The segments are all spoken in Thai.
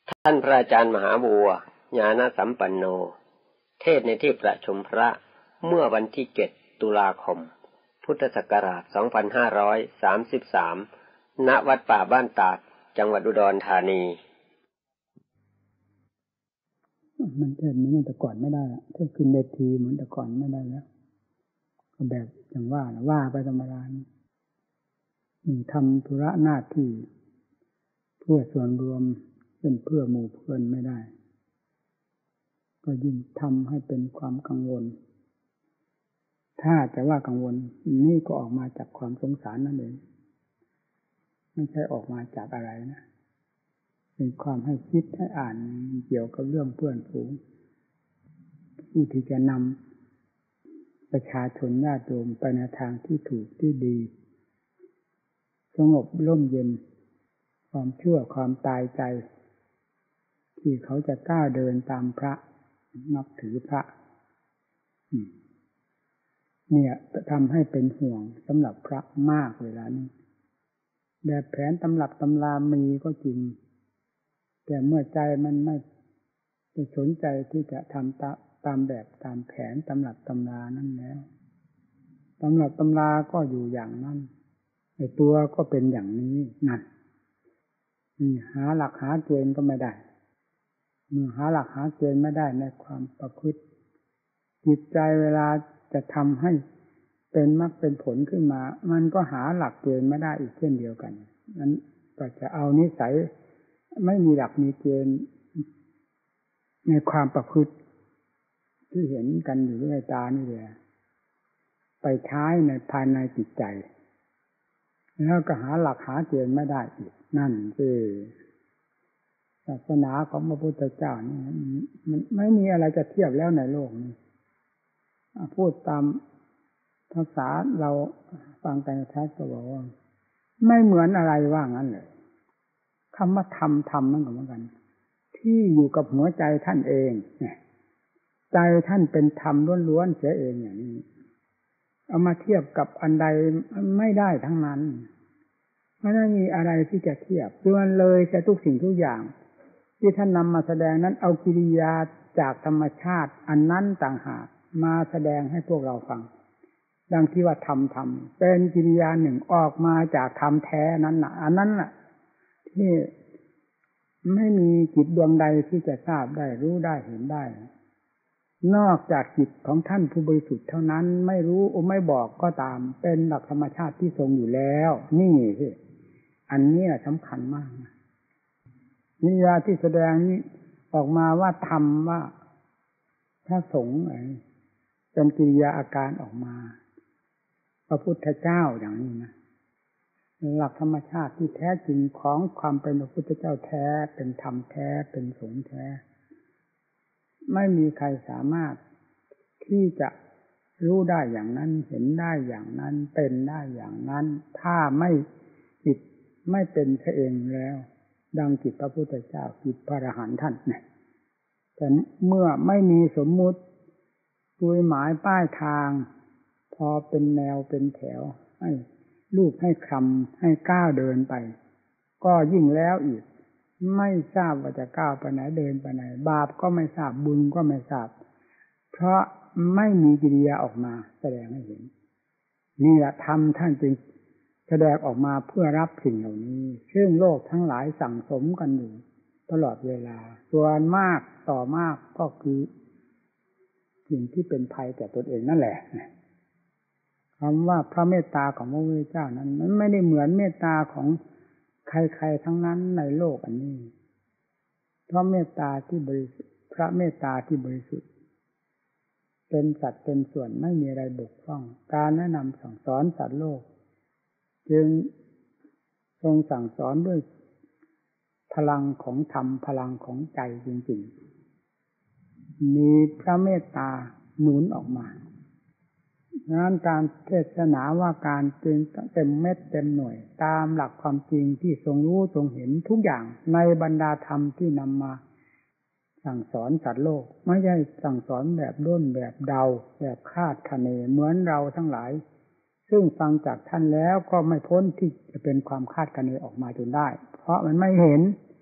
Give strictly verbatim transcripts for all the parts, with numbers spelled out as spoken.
ท่านพระอาจารย์มหาบัวญาณสัมปันโนเทศน์ในที่ประชุมพระเมื่อวันที่เจ็ดตุลาคมพุทธศักราชสองพันห้าร้อยสามสิบสามณวัดป่าบ้านตาดจังหวัดอุดรธานีมันเทศเหมือนแต่ก่อนไม่ได้ละถ้าขึ้นเวทีเหมือนแต่ก่อนไม่ได้แล้วก็แบบอย่างว่าว่าไปธรรมดาทำธุระหน้าที่เพื่อส่วนรวมเป็นเพื่อหมู่เพื่อนไม่ได้ก็ยิ่งทำให้เป็นความกังวลถ้าจะว่ากังวลนี่ก็ออกมาจากความสงสารนั่นเองไม่ใช่ออกมาจากอะไรนะเป็นความให้คิดให้อ่านเกี่ยวกับเรื่องเพื่อนฝูงผู้ที่จะนำประชาชนญาติโยมไปในทางที่ถูกที่ดีสงบร่มเย็นความเชื่อความตายใจที่เขาจะกล้าเดินตามพระนับถือพระเนี่ยทำให้เป็นห่วงสำหรับพระมากเวลานี้แบบแผนตำรับตำรามีก็จริงแต่เมื่อใจมันไม่ไปสนใจที่จะทำตามตามแบบตามแผนตำรับตำรานั่นแล้วตำรับตำราก็อยู่อย่างนั้นไอ้ตัวก็เป็นอย่างนี้นั่นหาหลักหาเกณฑ์ก็ไม่ได้หาหลักหาเกณฑ์ไม่ได้ในความประพฤติจิตใจเวลาจะทำให้เป็นมรรคเป็นผลขึ้นมามันก็หาหลักเกณฑ์ไม่ได้อีกเช่นเดียวกันนั้นก็จะเอานิสัยไม่มีหลักมีเกณฑ์ในความประพฤติที่เห็นกันอยู่ด้วยตานี่แหละไปใช้ในภายในจิตใจแล้วก็หาหลักหาเกณฑ์ไม่ได้อีกนั่นคือศาสนาของพระพุทธเจ้านี่มันไม่มีอะไรจะเทียบแล้วในโลกนี้พูดตามภาษาเราฟังกันชัดก็บอกว่าไม่เหมือนอะไรว่างั้นเลยคำว่าธรรมธรรมนั่นก็เหมือนกันที่อยู่กับหัวใจท่านเองใจท่านเป็นธรรมล้วนๆเสียเองอย่างนี้เอามาเทียบกับอันใดไม่ได้ทั้งนั้นไม่ได้มีอะไรที่จะเทียบล้วนเลยแต่ทุกสิ่งทุกอย่างที่ท่านนำมาแสดงนั้นเอากิริยาจากธรรมชาติอันนั้นต่างหากมาแสดงให้พวกเราฟังดังที่ว่าธรรมธรรมเป็นกิริยาหนึ่งออกมาจากธรรมแท้นั้นน่ะอันนั้นน่ะที่ไม่มีจิตดวงใดที่จะทราบได้รู้ได้เห็นได้นอกจากจิตของท่านผู้บริสุทธิ์เท่านั้นไม่รู้โอไม่บอกก็ตามเป็นหลักธรรมชาติที่ทรงอยู่แล้วนี่สิอันนี้สำคัญมากนิยามที่แสดงนี้ออกมาว่าธรรมว่าพระสงฆ์เป็นกิริยาอาการออกมาพระพุทธเจ้าอย่างนี้นะหลักธรรมชาติที่แท้จริงของความเป็นพระพุทธเจ้าแท้เป็นธรรมแท้เป็นสงฆ์แท้ไม่มีใครสามารถที่จะรู้ได้อย่างนั้นเห็นได้อย่างนั้นเป็นได้อย่างนั้นถ้าไม่จิตไม่เป็นซะเองแล้วดังจิตพระพุทธเจ้าจิตพระอรหันต์ท่านเนี่ยแต่เมื่อไม่มีสมมุติจุดหมายป้ายทางพอเป็นแนวเป็นแถวให้ลูกให้คำให้ก้าวเดินไปก็ยิ่งแล้วอีกไม่ทราบว่าจะก้าวไปไหนเดินไปไหนบาปก็ไม่ทราบบุญก็ไม่ทราบเพราะไม่มีกิริยาออกมาแสดงให้เห็นนี่แหละธรรมท่านจึงแสดงออกมาเพื่อรับสิ่งเหล่านี้ซึ่งโลกทั้งหลายสั่งสมกันอยู่ตลอดเวลาส่วนมากต่อมากก็คือสิ่งที่เป็นภัยแก่ตนเองนั่นแหละคำว่าพระเมตตาของพระพุทธเจ้านั้นมันไม่ได้เหมือนเมตตาของใครๆทั้งนั้นในโลกอันนี้เพราะเมตตาที่บริสุทธิ์พระเมตตาที่บริสุทธิ์เป็นสัตว์เป็นส่วนไม่มีอะไรบกพร่องการแนะนำสั่งสอนสัตว์โลกจึงทรงสั่งสอนด้วยพลังของธรรมพลังของใจจริงๆมีพระเมตตาหนุนออกมาดังนั้นการเทศนาว่าการจึงเต็มเม็ดเต็มหน่วยตามหลักความจริงที่ทรงรู้ทรงเห็นทุกอย่างในบรรดาธรรมที่นำมาสั่งสอนสัตว์โลกไม่ใช่สั่งสอนแบบด้นแบบเดาแบบคาดคะเนเหมือนเราทั้งหลายซึ่งฟังจากท่านแล้วก็ไม่พ้นที่จะเป็นความคาดคะเนออกมาจนได้เพราะมันไม่เห็น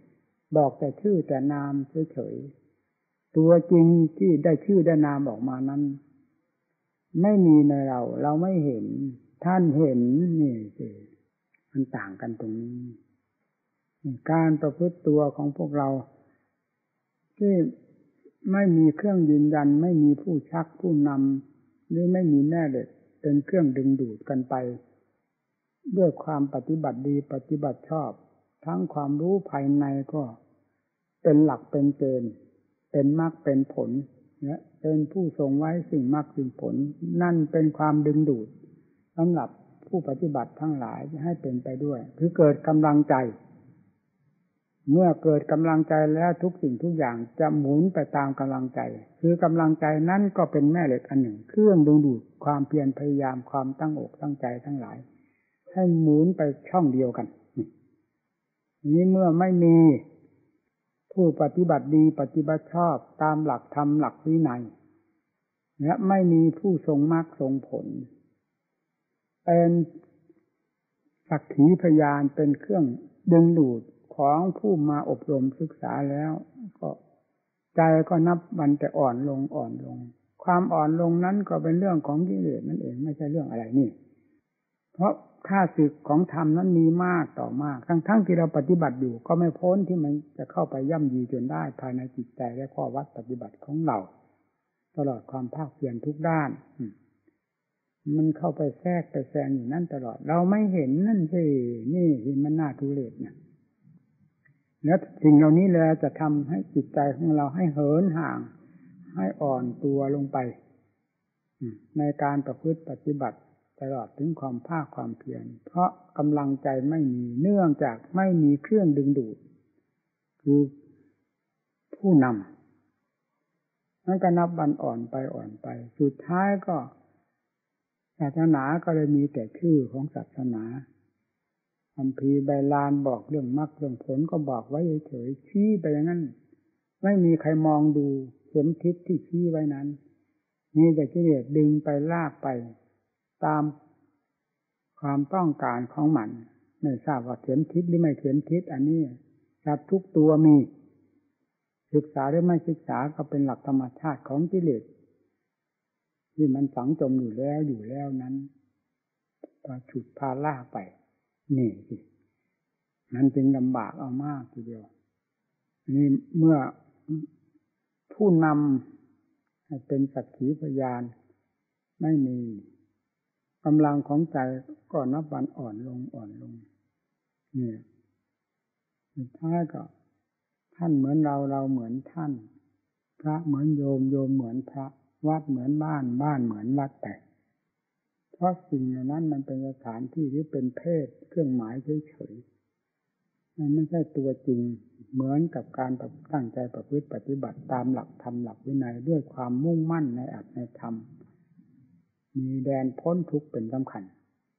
บอกแต่ชื่อแต่นามเฉยๆตัวจริงที่ได้ชื่อได้นามออกมานั้นไม่มีในเราเราไม่เห็นท่านเห็นนี่สิมันต่างกันตรงนี้การประพฤติตัวของพวกเราที่ไม่มีเครื่องยืนยันไม่มีผู้ชักผู้นำหรือไม่มีแม่เหล็กเป็นเครื่องดึงดูดกันไปด้วยความปฏิบัติดีปฏิบัติชอบทั้งความรู้ภายในก็เป็นหลักเป็นเกณฑ์เป็นมรรคเป็นผลและเป็นผู้ทรงไว้สิ่งมรรคสิ่งผลนั่นเป็นความดึงดูดสำหรับผู้ปฏิบัติทั้งหลายให้เป็นไปด้วยคือเกิดกำลังใจเมื่อเกิดกำลังใจแล้วทุกสิ่งทุกอย่างจะหมุนไปตามกำลังใจคือกำลังใจนั้นก็เป็นแม่เหล็กอันหนึ่งเครื่องดึงดูดความเพียรพยายามความตั้งอกตั้งใจทั้งหลายให้หมุนไปช่องเดียวกันนี้เมื่อไม่มีผู้ปฏิบัติดีปฏิบัติชอบตามหลักธรรมหลักวินัยและไม่มีผู้ทรงมรรคทรงผลเป็นสักขีพยานเป็นเครื่องดึงดูดของผู้มาอบรมศึกษาแล้วก็ใจก็นับวันแต่อ่อนลงอ่อนลงความอ่อนลงนั้นก็เป็นเรื่องของกิเลสนั่นเองไม่ใช่เรื่องอะไรนี่เพราะค่าศึกของธรรมนั้นมีมากต่อมากทั้งๆ ท, ที่เราปฏิบัติอยู่ก็ไม่พ้นที่มันจะเข้าไปย่ำยีจนได้ภายในจิตใจและข้อวัดปฏิบัติของเราตลอดความภาคเพียรทุกด้านมันเข้าไปแทรกไปแซงอยู่นั่นตลอดเราไม่เห็นนั่นสินี่ที่มันน่าทุเรศนะแล้วสิ่งเหล่านี้แหละจะทำให้จิตใจของเราให้เหินห่างให้อ่อนตัวลงไปในการประพฤติปฏิบัติตลอดถึงความภาคความเพียรเพราะกำลังใจไม่มีเนื่องจากไม่มีเครื่องดึงดูดคือผู้นำนั่นก็นับวันอ่อนไปอ่อนไปสุดท้ายก็ศาสนาก็เลยมีแต่ชื่อของศาสนาคัมภีร์ใบลานบอกเรื่องมรรคเรื่องผลก็บอกไว้เฉยๆชี้ไปอย่างนั้นไม่มีใครมองดูเข็มทิศที่ชี้ไว้นั้นมีแต่กิเลสดึงไปลากไปตามความต้องการของมันไม่ทราบว่าเข็มทิศหรือไม่เข็มทิศอันนี้สัตว์ทุกตัวมีศึกษาหรือไม่ศึกษาก็เป็นหลักธรรมชาติของกิเลสที่มันฝังจมอยู่แล้วอยู่แล้วนั้นพาฉุดพาลากไปนี่สินั่นจึงลำบากเอามากทีเดียวนี่เมื่อผู้นำให้เป็นสักขีพยานไม่มีกำลังของใจก็นับวันอ่อนลงอ่อนลงนี่สุดท้ายก็ท่านเหมือนเราเราเหมือนท่านพระเหมือนโยมโยมเหมือนพระวัดเหมือนบ้านบ้านเหมือนวัดแต่เพราะสิ่งเหล่านั้นมันเป็นสถานที่ที่เป็นเพศเครื่องหมายเฉยๆมันไม่ใช่ตัวจริงเหมือนกับการตั้งใจประพฤติปฏิบัติตามหลักธรรมหลักวินัยด้วยความมุ่งมั่นในอัตในธรรมมีแดนพ้นทุกข์เป็นสำคัญ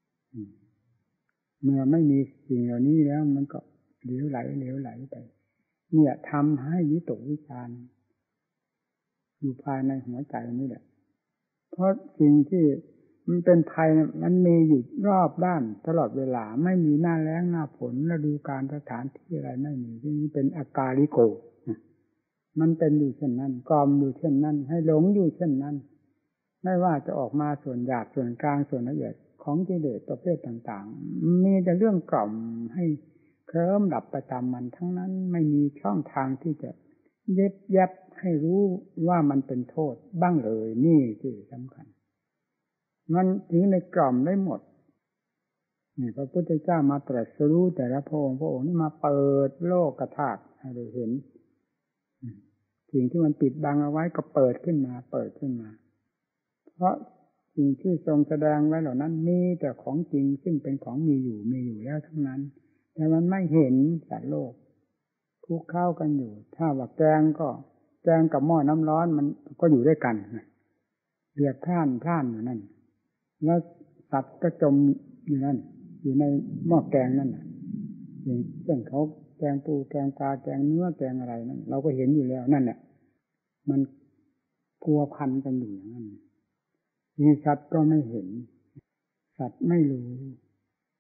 เมื่อไม่มีสิ่งเหล่านี้แล้วมันก็เหลวไหลเหลวไหลไปเนี่ยทำให้วิตกวิจารณ์อยู่ภายในหัวใจนี่แหละเพราะสิ่งที่มันเป็นภัยมันมีอยู่รอบด้านตลอดเวลาไม่มีหน้าแล้งหน้าฝนฤดูกาลสถานที่อะไรไม่มีที่นี้เป็นอากาลิโกมันเป็นอยู่เช่นนั้นกอมอยู่เช่นนั้นให้หลงอยู่เช่นนั้นไม่ว่าจะออกมาส่วนหยาบส่วนกลางส่วนละเอียดของกิเลสประเภทต่างๆมีแต่เรื่องกล่อมให้เคลิ้มดับไปตามมันทั้งนั้นไม่มีช่องทางที่จะเย็บยับให้รู้ว่ามันเป็นโทษบ้างเลยนี่คือสำคัญมันถึงในกล่อมได้หมดนี่พระพุทธเจ้ามาตรัสรู้แต่ละพระองค์พระองค์นี่มาเปิดโลกธาตุให้เราเห็นสิ่งที่มันปิดบังเอาไว้ก็เปิดขึ้นมาเปิดขึ้นมาเพราะสิ่งที่ทรงแสดงไว้เหล่านั้นมีแต่ของจริงซึ่งเป็นของมีอยู่มีอยู่แล้วทั้งนั้นแต่มันไม่เห็นสัตว์โลกคลุกเข้ากันอยู่ถ้าว่าแกงก็แกงกับหม้อน้ำร้อนมันก็อยู่ด้วยกันเดือดพล่านพล่านอยู่นั่นแล้วสัตว์ก็จมอยู่นั่นอยู่ในหม้อแกงนั่นน่ะอย่างเช่นเขาแกงปูแกงปลาแกงเนื้อแกงอะไรนั่นเราก็เห็นอยู่แล้วนั่นแหละมันพัวพันกันอยู่อย่างนั้นมีสัตว์ก็ไม่เห็นสัตว์ไม่รู้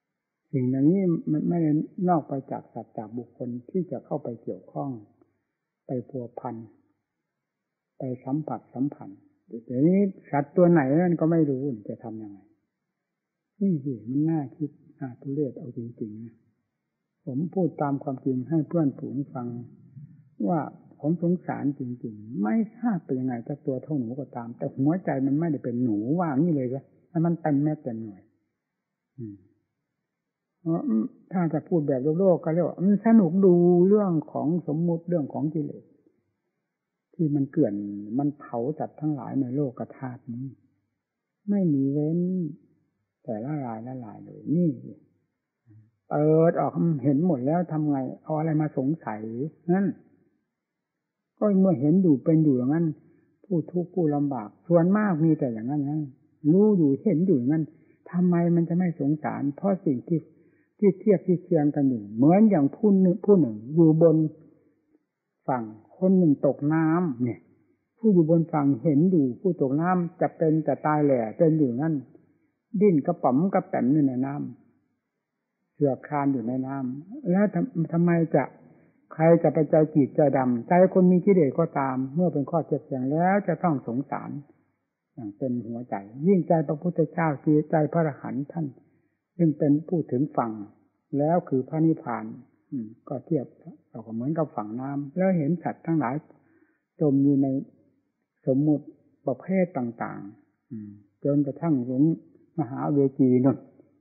สิ่งเหล่านี้มันไม่ได้นอกไปจากสัตว์จากบุคคลที่จะเข้าไปเกี่ยวข้องไปพัวพันไปสัมผัสสัมพันธ์แต่นี้สัตว์ตัวไหนนั่นก็ไม่รู้จะทำยังไงนี่สิมันน่าคิดน่าทุเรศเอาจริงๆนะผมพูดตามความจริงให้เพื่อนฝูงฟังว่าผมสงสารจริงๆไม่ทราบเป็นยังไงแต่ตัวเท่าหนูก็ตามแต่หัวใจมันไม่ได้เป็นหนูว่านี่เลยก็มันเต็มแม้เต็มหน่วยอืมถ้าจะพูดแบบโลกๆก็เรียกว่ามันสนุกดูเรื่องของสมมุติเรื่องของกิเลสที่มันเกลื่อนมันเผาจัดทั้งหลายในโลกธาตุนี้ไม่มีเว้นแต่ละรายละลายเลยนี่เปิดออกเห็นหมดแล้วทำไงเอาอะไรมาสงสัยนั่นก็เมื่อเห็นอยู่เป็นอยู่อย่างนั้นผู้ทุกข์ผู้ลำบากส่วนมากมีแต่อย่างนั้นนะรู้อยู่เห็นอยู่อย่างนั้นทำไมมันจะไม่สงสารเพราะสิ่งที่ที่เทียบที่เคียงกันอยู่เหมือนอย่างผู้หนึ่งผู้หนึ่งอยู่บนฝั่งคนหนึ่งตกน้ำเนี่ยผู้อยู่บนฝั่งเห็นอยู่ผู้ตกน้ำจะเป็นจะตายแหล่เป็นอยู่นั่นดิ้นกระป๋อมกระแป๋มอยู่ในน้ำเสือกคลานอยู่ในน้ำแล้วทำทำไมจะใครจะไปใจจีดใจดำใจคนมีกิเลสก็ตามเมื่อเป็นข้อเทียบเคียงแล้วจะต้องสงสารอย่างเป็นหัวใจยิ่งใจพระพุทธเจ้าคือใจพระอรหันต์ท่านซึ่งเป็นผู้ถึงฝั่งแล้วคือพระนิพพานก็เทียบเราก็เหมือนกับฝั่งน้ำแล้วเห็นสัตว์ทั้งหลายจมอยู่ในสมมุติประเภทต่างๆจนกระทั่งถึงมหาเวจีนั่น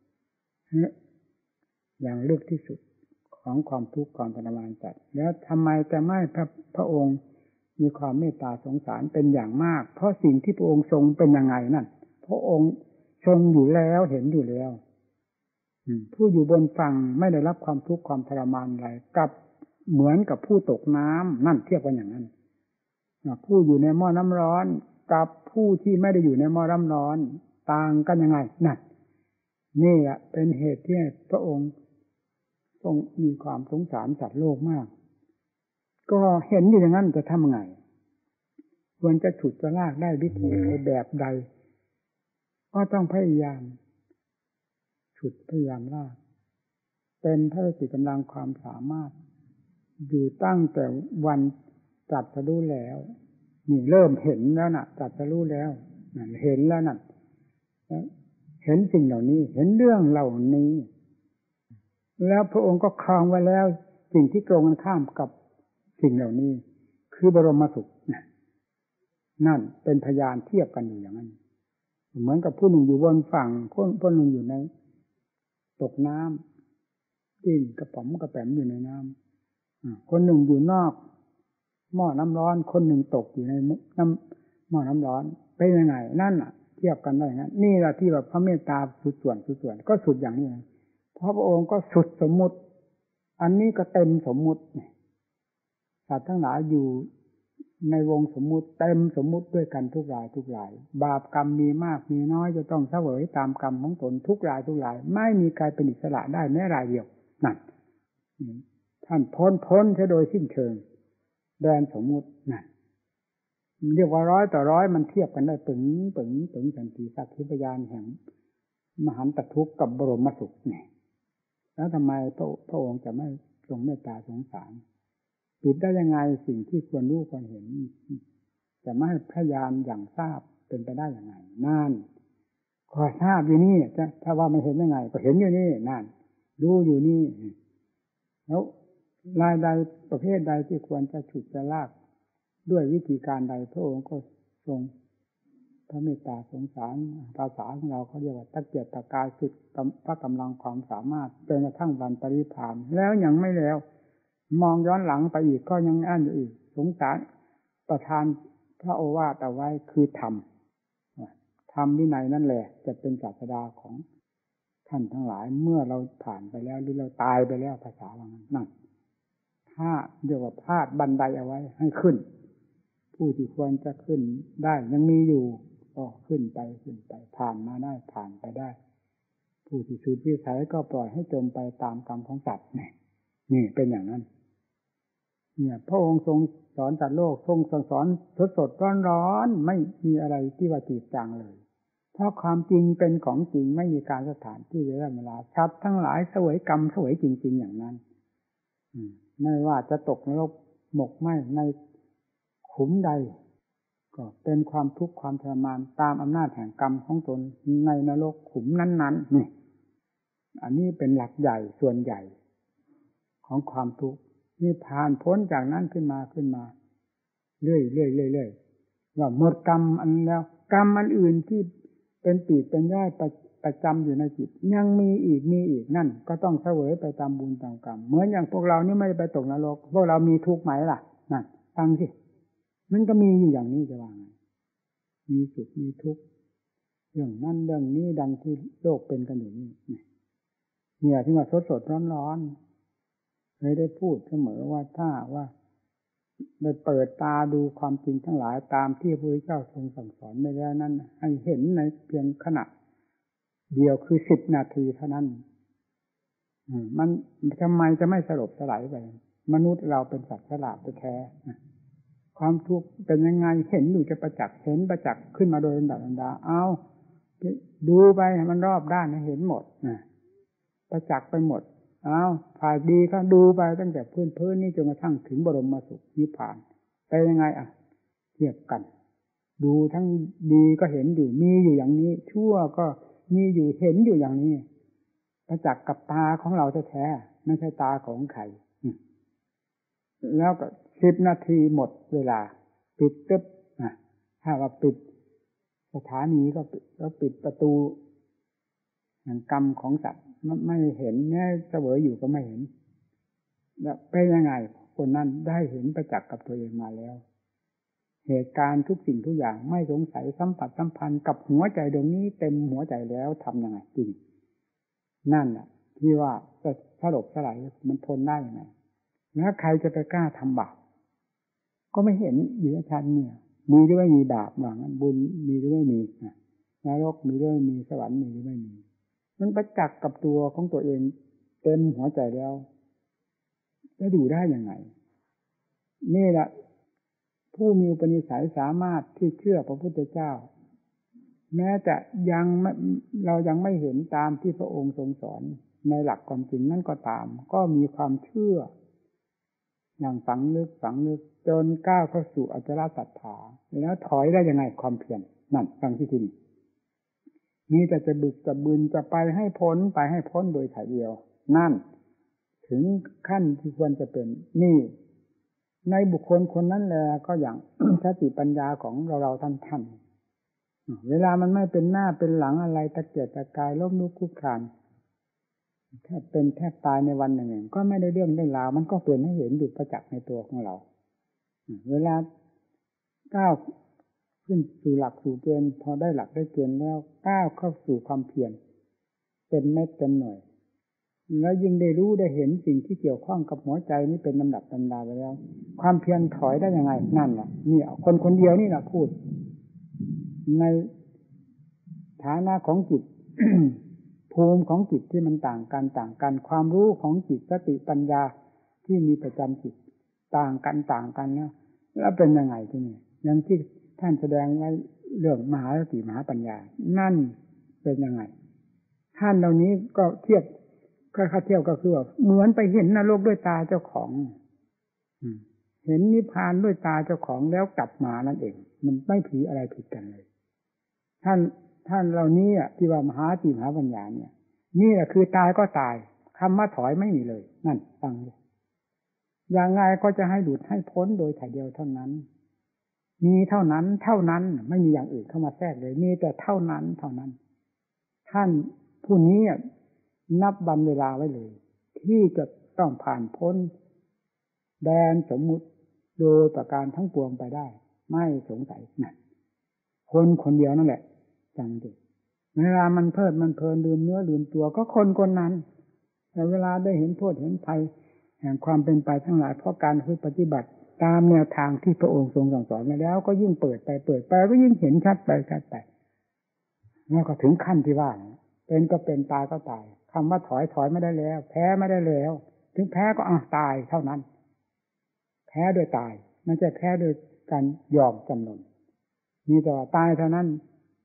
อย่างลึกที่สุดของความทุกข์ความทรมานจัดแล้วทำไมจะไม่พระพระองค์มีความเมตตาสงสารเป็นอย่างมากเพราะสิ่งที่พระองค์ทรงเป็นยังไงนั่นพระองค์ทรงอยู่แล้วเห็นอยู่แล้วผู้อยู่บนฝั่งไม่ได้รับความทุกข์ความทรมานอะไรกับเหมือนกับผู้ตกน้ำนั่นเทียบกันอย่างนั้นผู้อยู่ในหม้อน้ำร้อนกับผู้ที่ไม่ได้อยู่ในหม้อน้ำร้อนต่างกันยังไงนั่นนี่แหละเป็นเหตุที่พระองค์ทรงมีความสงสารสัตว์โลกมากก็เห็นอยู่อย่างนั้นจะทำไงควรจะฉุดจะลากได้วิธีแบบใดก็ต้องพยายามฉุดพยายามลากเป็นเท่าที่กำลังความสามารถอยู่ตั้งแต่วันตรัสรู้แล้วนี่เริ่มเห็นแล้วน่ะตรัสรู้แล้วเห็นแล้วน่ะเห็นสิ่งเหล่านี้เห็นเรื่องเหล่านี้แล้วพระองค์ก็ครองไว้แล้วสิ่งที่ตรงกันข้ามกับสิ่งเหล่านี้คือบรมสุขนั่นเป็นพยานเทียบกันอยู่อย่างนั้นเหมือนกับผู้หนึ่งอยู่บนฝั่งคนผู้หนึ่งอยู่ในตกน้ำดิ้นกระป๋อมกระแป๋มอยู่ในน้ำคนหนึ่งอยู่นอกหม้อน้ำร้อนคนหนึ่งตกอยู่ในน้ำหม้อน้ำร้อนเป็นยังไงนั่นน่ะเทียบกันได้งั้นนี่แหละที่แบบพระเมตตาสุดส่วนสุดส่วนก็สุดอย่างนี้นะเพราะพระองค์ก็สุดสมมุติอันนี้ก็เต็มสมมุติสัตว์ทั้งหลายอยู่ในวงสมมุติเต็มสมมุติด้วยกันทุกรายทุกรายบาปกรรมมีมากมีน้อยจะต้องเสวยตามกรรมของตนทุกรายทุกรายไม่มีใครเป็นอิสระได้แม้รายเดียวนั่นท่านพ้นพ้นแค่โดยสิ้นเชิงแดนสมมุตินั่นเรียกว่าร้อยต่อร้อยมันเทียบกันได้ปึ๋งปึ๋งปึ๋งสันติสักขิพยานแห่งมหันตทุกข์กับบรมสุขเนี่ยแล้วทำไมพระพระองค์จะไม่ทรงเมตตาสงสารปิดได้ยังไงสิ่งที่ควรรู้ควรเห็นจะไม่ให้พยานอย่างทราบเป็นไปได้ยังไงนั่นขอทราบอยู่นี่จะถ้าว่าไม่เห็นยังไงก็เห็นอยู่นี่นั่นรู้อยู่นี่แล้วรายใดประเภทใดที่ควรจะฉุดจะลากด้วยวิธีการใดพระองค์ก็ทรงพระเมตตาสงสารภาษาของเราเขาเรียกว่าตะเกียกตะกายสุดพระกำลังความสามารถจนกระทั่งวันปรินิพพานแล้วยังไม่แล้วมองย้อนหลังไปอีกก็ยังอั้นอยู่อีกสงสารประทานพระโอวาทเอาไว้คือธรรมธรรมวินัยนั่นแหละจะเป็นศาสดาของท่านทั้งหลายเมื่อเราผ่านไปแล้วหรือเราตายไปแล้วภาษาว่างั้นนั่นถ้าเรียกว่าพาดบันไดเอาไว้ให้ขึ้นผู้ที่ควรจะขึ้นได้ยังมีอยู่ก็ขึ้นไปขึ้นไปผ่านมาได้ผ่านไปได้ผู้ที่สุดวิสัยก็ปล่อยให้จมไปตามกรรมของสัตว์นี่นี่เป็นอย่างนั้นเนี่ยพระองค์ทรงสอนสัตว์โลกทรงสอนสดสดร้อนร้อนไม่มีอะไรที่ว่าจีบจางเลยเพราะความจริงเป็นของจริงไม่มีการสถานที่เวลาสัตว์ทั้งหลายเสวยกรรมเสวยจริงๆอย่างนั้นไม่ว่าจะตกนรกหมกไหมในขุมใดก็เป็นความทุกข์ความทรมานตามอำนาจแห่งกรรมของตนในนรกขุมนั้นๆนี่อันนี้เป็นหลักใหญ่ส่วนใหญ่ของความทุกข์นี่ผ่านพ้นจากนั้นขึ้นมาขึ้นมาเรื่อยๆเรื่อยๆว่าหมดกรรมอันแล้วกรรมอันอื่นที่เป็นปีกเป็นย่อยประประจำอยู่ในจิตยังมีอีกมีอีกนั่นก็ต้องเสวยไปตามบุญตามกรรมเหมือนอย่างพวกเรานี่ไม่ได้ไปตกนรกพวกเรามีทุกข์ไหมล่ะนั่นฟังสิมันก็มีอยู่อย่างนี้จะว่าไงมีสุขมีทุกข์เรื่องนั้นเรื่องนี้ดังที่โลกเป็นกันอยู่นี่เนี่ยที่ว่าสดสดร้อนร้อนเคยได้พูดเสมอว่าถ้าว่าได้เปิดตาดูความจริงทั้งหลายตามที่พระพุทธเจ้าทรงสั่งสอนไปแล้วนั้นให้เห็นในเพียงขณะเดียวคือสิบนาทีเท่านั้นมันทำไมจะไม่สลบสลายไปมนุษย์เราเป็นสัตว์ฉลาดแท้ความทุกข์เป็นยังไงเห็นอยู่จะประจักษ์เห็นประจักษ์ขึ้นมาโดยลำดับลำดาเอาดูไปมันรอบด้านเห็นหมดประจักษ์ไปหมดเอาฝ่ายดีก็ดูไปตั้งแต่พื้นพื้นนี่จนกระทั่งถึงบรมสุขนิพพานไปยังไงอ่ะเทียบกันดูทั้งดีก็เห็นอยู่มีอยู่อย่างนี้ชั่วก็มีอยู่เห็นอยู่อย่างนี้ประจักษ์กับตาของเราแท้ๆไม่ใช่ตาของใครแล้วก็สิบนาทีหมดเวลาปิดตึ๊บนะถ้าว่าปิดสถานีก็ก็ปิดประตูแห่งกรรมของสัตว์ไม่เห็นแม้เสวยอยู่ก็ไม่เห็นแล้วเป็นยังไงคนนั้นได้เห็นประจักษ์กับตัวเองมาแล้วเหตุการณ์ทุกสิ่งทุกอย่างไม่สงสัยสัมผัสสัมพันธ์กับหัวใจดวงนี้เต็มหัวใจแล้วทำยังไงจริงนั่นแหละที่ว่าจะสลบสลายมันทนได้ยังไงแล้วใครจะไปกล้าทำบาปก็ไม่เห็นอยู่ในชั้นเนี่ยมีหรือไม่มีบาปว่างั้นบุญมีหรือไม่มีนรกมีหรือไม่มีสวรรค์มีหรือไม่มีมันประจักษ์กับตัวของตัวเองเต็มหัวใจแล้วจะดูได้ยังไงนี่แหละผู้มีอุปนิสัยสามารถที่เชื่อพระพุทธเจ้าแม้แต่ยังเรายังไม่เห็นตามที่พระองค์ทรงสอนในหลักความจริงนั่นก็ตามก็มีความเชื่ออย่างฝังลึกฝังลึกจนก้าวเข้าสู่อจารศรัทธาแล้วถอยได้ยังไงความเพียรนั่นฟังที่ทีนี้นี่จะจะบึกจะบืนจะไปให้พ้นไปให้พ้นโดยถ่ายเดียวนั่นถึงขั้นที่ควรจะเป็นนี่ในบุคคลคนนั้นแหละก็อย่าง สติปัญญาของเราเราท่านท่านเวลามันไม่เป็นหน้าเป็นหลังอะไรตะเกียกตะกายล้มลุกคลุกคลานแทบเป็นแทบตายในวันหนึ่งก็ไม่ได้เรื่องได้ราวมันก็เปลี่ยนให้เห็นอยู่ประจักษ์ในตัวของเราเวลาก้าวขึ้นสู่หลักสู่เกณฑ์พอได้หลักได้เกณฑ์แล้วก้าวเข้าสู่ความเพียรเป็นเม็ดเป็นหน่วยแล้วยิ่งได้รู้ได้เห็นสิ่งที่เกี่ยวข้องกับหัวใจนี่เป็นลำดับลำดาไปแล้วความเพียรถอยได้ยังไงนั่นแหละนี่คนคนเดียวนี่แหละพูดในฐานะของจิต ภูมิของจิตที่มันต่างกันต่างกันความรู้ของจิตสติปัญญาที่มีประจำจิตต่างกันต่างกันแล้วแล้วเป็นยังไงที่นี่อย่างที่ท่านแสดงไว้เรื่องมหาสติมหาปัญญานั่นเป็นยังไงท่านเหล่านี้ก็เทียบก็ค่าเทียบก็คือว่าเหมือนไปเห็นนรกด้วยตาเจ้าของเห็นนิพพานด้วยตาเจ้าของแล้วกลับมานั่นเองมันไม่ผีอะไรผิดกันเลยท่านท่านเหล่านี้อ่ะที่ว่ามหาสติมหาปัญญาเนี่ยนี่แหละคือตายก็ตายคำว่าถอยไม่มีเลยนั่นฟังเลยอย่างไงก็จะให้หลุดให้พ้นโดยถ่ายเดียวเท่านั้นมีเท่านั้นเท่านั้นไม่มีอย่างอื่นเข้ามาแทรกเลยมีแต่เท่านั้นเท่านั้นท่านผู้นี้นับวันเวลาไว้เลยที่จะต้องผ่านพ้นแดนสมมุติโดยประการทั้งปวงไปได้ไม่สงสัยนะคนคนเดียวนั่นแหละจังดิเวลามันเพลิดมันเพลินลืมเนื้อลืมตัวก็คนคนนั้นแต่เวลาได้เห็นโทษเห็นภัยแห่งความเป็นไปทั้งหลายเพราะการคือปฏิบัติตามแนวทางที่พระองค์ทรงสั่งสอนมาแล้วก็ยิ่งเปิดไปเปิดไปก็ยิ่งเห็นชัดไปชัดไปแล้วก็ถึงขั้นที่ว่าเป็นก็เป็นตายก็ตายคำว่าถอยถอยไม่ได้แล้วแพ้ไม่ได้แล้วถึงแพ้ก็อ่ะตายเท่านั้นแพ้โดยตายไม่ใช่แพ้โดยการยอมจำนนมีแต่ว่าตายเท่านั้น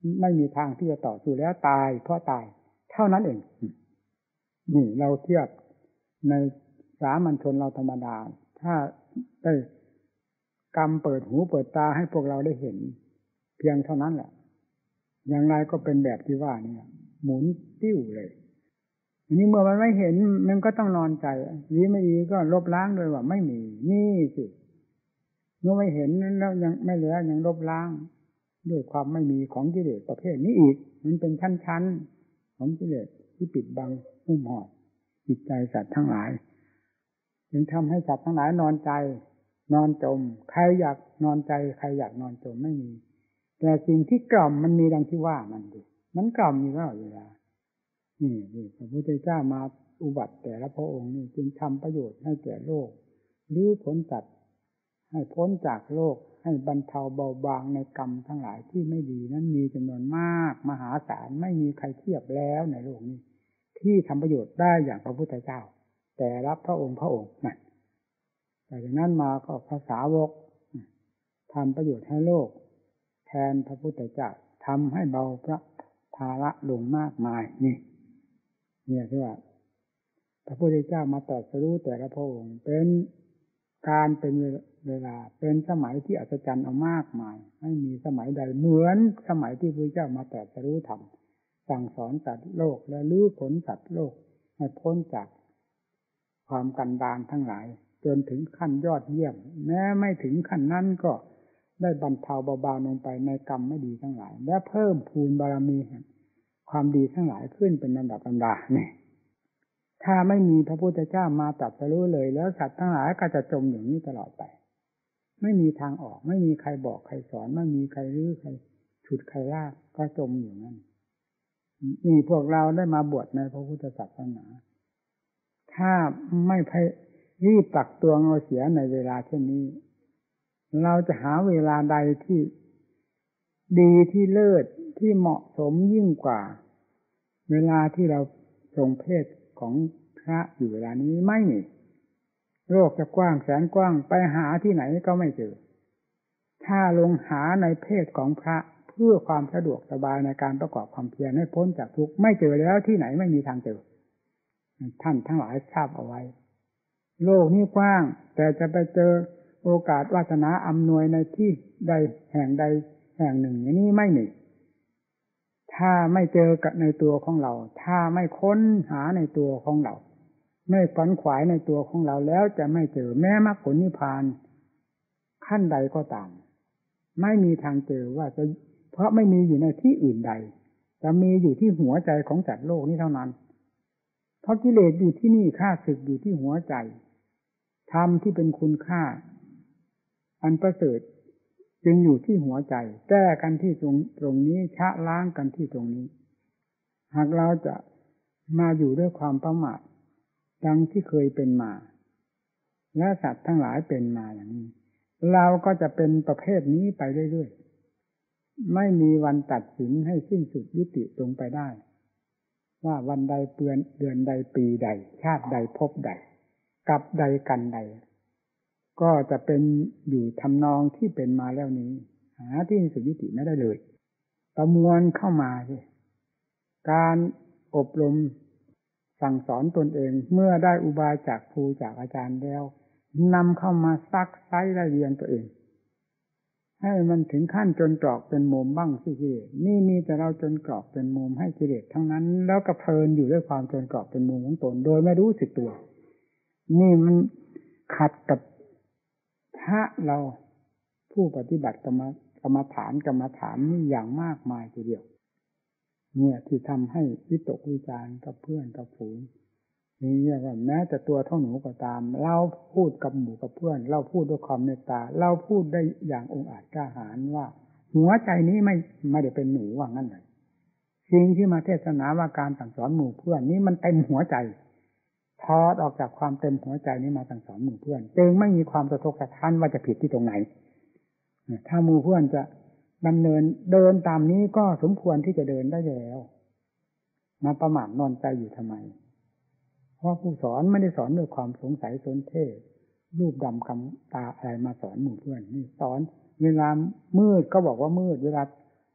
ไม่มีทางที่จะต่อสู้แล้วตายเพราะตายเท่านั้นเองนี่เราเทียบในสามัญชนเราธรรมดาถ้าได้กรรมเปิดหูเปิดตาให้พวกเราได้เห็นเพียงเท่านั้นแหละอย่างไรก็เป็นแบบที่ว่านี่หมุนติ้วเลยทีนี้เมื่อมันไม่เห็นมันก็ต้องนอนใจดีไม่ดีก็ลบล้างโดยว่าไม่มีนี่สิเมื่อไม่เห็นแล้วยังไม่เหลือยังลบล้างด้วยความไม่มีของกิเลสประเภทนี้อีกมันเป็นชั้นๆของกิเลสที่ปิดบังหุ้มห่อจิตใจสัตว์ทั้งหลายจึงทำให้สัตว์ทั้งหลายนอนใจนอนจมใครอยากนอนใจใครอยากนอนจมไม่มีแต่สิ่งที่กล่อมมันมีดังที่ว่ามันดิมันกล่อมอยู่ตลอดเวลานี่นี่พระพุทธเจ้ามาอุบัติแต่ละพระองค์นี่จึงทำประโยชน์ให้แก่โลกหรือผลสัตว์ให้พ้นจากโลกให้บรรเทาเบาบางในกรรมทั้งหลายที่ไม่ดีนั้นมีจำนวนมากมหาศาลไม่มีใครเทียบแล้วในโลกนี้ที่ทำประโยชน์ได้อย่างพระพุทธเจ้าแต่รับพระองค์พระองค์นั่นแต่จากนั้นมาก็ภาษาวกทำประโยชน์ให้โลกแทนพระพุทธเจ้าทำให้เบาพระภาระลงมากมายนี่เนี่ยที่ว่าพระพุทธเจ้ามาตรัสรู้แต่ละพระองค์เป็นการเป็นเวลาเป็นสมัยที่อัศจรรย์เอามากมายไม่มีสมัยใดเหมือนสมัยที่พระพุทธเจ้ามาตรัสรู้ธรรมสั่งสอนสัตว์โลกและลื้อผลสัตว์โลกให้พ้นจากความกันดารทั้งหลายจนถึงขั้นยอดเยี่ยมแม้ไม่ถึงขั้นนั้นก็ได้บรรเทาเบาๆลงไปในกรรมไม่ดีทั้งหลายและเพิ่มพูนบารมีความดีทั้งหลายขึ้นเป็นลำดับลำดาเนี่ยถ้าไม่มีพระพุทธเจ้ามาตรัสรู้เลยแล้วสัตว์ทั้งหลายก็จะจมอย่างนี้ตลอดไปไม่มีทางออกไม่มีใครบอกใครสอนไม่มีใครรื้อใครฉุดใครลากก็จมอยู่นั้นนี่พวกเราได้มาบวชในพระพุทธศาสนาถ้าไม่รีบตักตวงเอาเสียในเวลาเช่นนี้เราจะหาเวลาใดที่ดีที่เลิศที่เหมาะสมยิ่งกว่าเวลาที่เราทรงเพศของพระอยู่เวลานี้ไม่มีโลกจะกว้างแสนกว้างไปหาที่ไหนก็ไม่เจอถ้าลงหาในเพศของพระเพื่อความสะดวกสบายในการประกอบความเพียรให้พ้นจากทุกข์ไม่เจอแล้วที่ไหนไม่มีทางเจอท่านทั้งหลายทราบเอาไว้โลกนี้กว้างแต่จะไปเจอโอกาสวาสนาอำนวยในที่ใดแห่งใดแห่งหนึ่งอย่างนี้ไม่มีถ้าไม่เจอกับในตัวของเราถ้าไม่ค้นหาในตัวของเราไม่ฝันขวายในตัวของเราแล้วจะไม่เจอแม้มรรคผลนิพพานขั้นใดก็ตามไม่มีทางเจอว่าจะเพราะไม่มีอยู่ในที่อื่นใดจะมีอยู่ที่หัวใจของสัตว์โลกนี้เท่านั้นเพราะกิเลสอยู่ที่นี่ข้าศึกอยู่ที่หัวใจธรรมที่เป็นคุณค่าอันประเสริฐจึงอยู่ที่หัวใจแก้กันที่ตรงตรงนี้ชะล้างกันที่ตรงนี้หากเราจะมาอยู่ด้วยความประมาทดังที่เคยเป็นมาและสัตว์ทั้งหลายเป็นมาอย่างนี้เราก็จะเป็นประเภทนี้ไปเรื่อยๆไม่มีวันตัดสินให้สิ้นสุดยุติลงไปได้ว่าวันใดเปือนเดือนใดปีใดชาติใดภพใดกับใดกันใดก็จะเป็นอยู่ทำนองที่เป็นมาแล้วนี้หาที่สุดยุติไม่ได้เลยประมวลเข้ามาสิการอบรมสั่งสอนตนเองเมื่อได้อุบายจากครูจากอาจารย์แล้วนำเข้ามาซักไซได้เรียนตัวเองให้มันถึงขั้นจนกรอกเป็นมุมบ้างสิกิเลสนี่มีแต่เราจนกรอกเป็นมุมให้กิเลสทั้งนั้นแล้วก็เพลินอยู่ด้วยความจนกรอกเป็นมุมของตนโดยไม่รู้สึกตัวนี่มันขัดกับพระเราผู้ปฏิบัติกรรมกรรมฐานกรรมฐานนี่อย่างมากมายทีเดียวเนี่ยที่ทำให้วิตกวิจารณ์กับเพื่อนกับฝูงนี่เรียกว่าแม้แต่ตัวเท่าหนูก็ตามเราพูดกับหมู่กับเพื่อนเราพูดด้วยความเมตตาเราพูดได้อย่างองอาจกล้าหาญว่าหัวใจนี้ไม่ไม่ได้เป็นหนูว่างั้นเลยสิ่งที่มาเทศนาว่าการสั่งสอนหมู่เพื่อนนี้มันเต็มหัวใจทอดออกจากความเต็มหัวใจนี้มาสั่งสอนหมู่เพื่อนจึงไม่มีความสะทกสะท้านว่าจะผิดที่ตรงไหนถ้าหมู่เพื่อนจะดำเนินเดินตามนี้ก็สมควรที่จะเดินได้แล้วมาประมาทนอนใจอยู่ทำไมเพราะผู้สอนไม่ได้สอนด้วยความสงสัยสนเท่รูปดำกำตาอะไรมาสอนหมู่เพื่อนนี่สอนเวลามืดก็บอกว่ามืดเวลา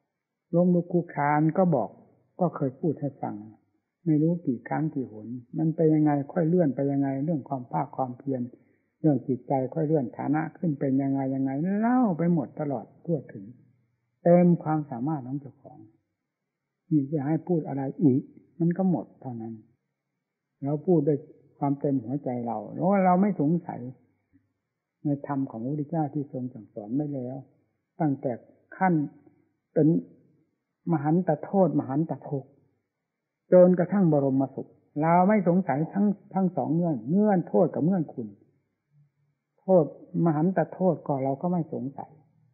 ล้มลุกคลุกคลานก็บอกก็เคยพูดให้ฟังไม่รู้กี่ครั้งกี่หนมันไปยังไงค่อยเลื่อนไปยังไงเรื่องความภาคความเพียรเรื่องจิตใจค่อยเลื่อนฐานะขึ้นเป็นยังไงยังไงเล่าไปหมดตลอดทั่วถึงเต็มความสามารถของเจ้าของนี่จะให้พูดอะไรอีกมันก็หมดเท่านั้นเราพูดด้วยความเต็มหัวใจเราเพราะว่าเราไม่สงสัยในธรรมของพระพุทธเจ้าที่ทรงสั่งสอนไว้แล้วตั้งแต่ขั้นเป็นมหันตโทษมหันตทุกข์จนกระทั่งบรมสุขเราไม่สงสัยทั้งทั้งสองเงื่อนเงื่อนโทษกับเงื่อนคุณโทษมหันตโทษก็เราก็ไม่สงสัย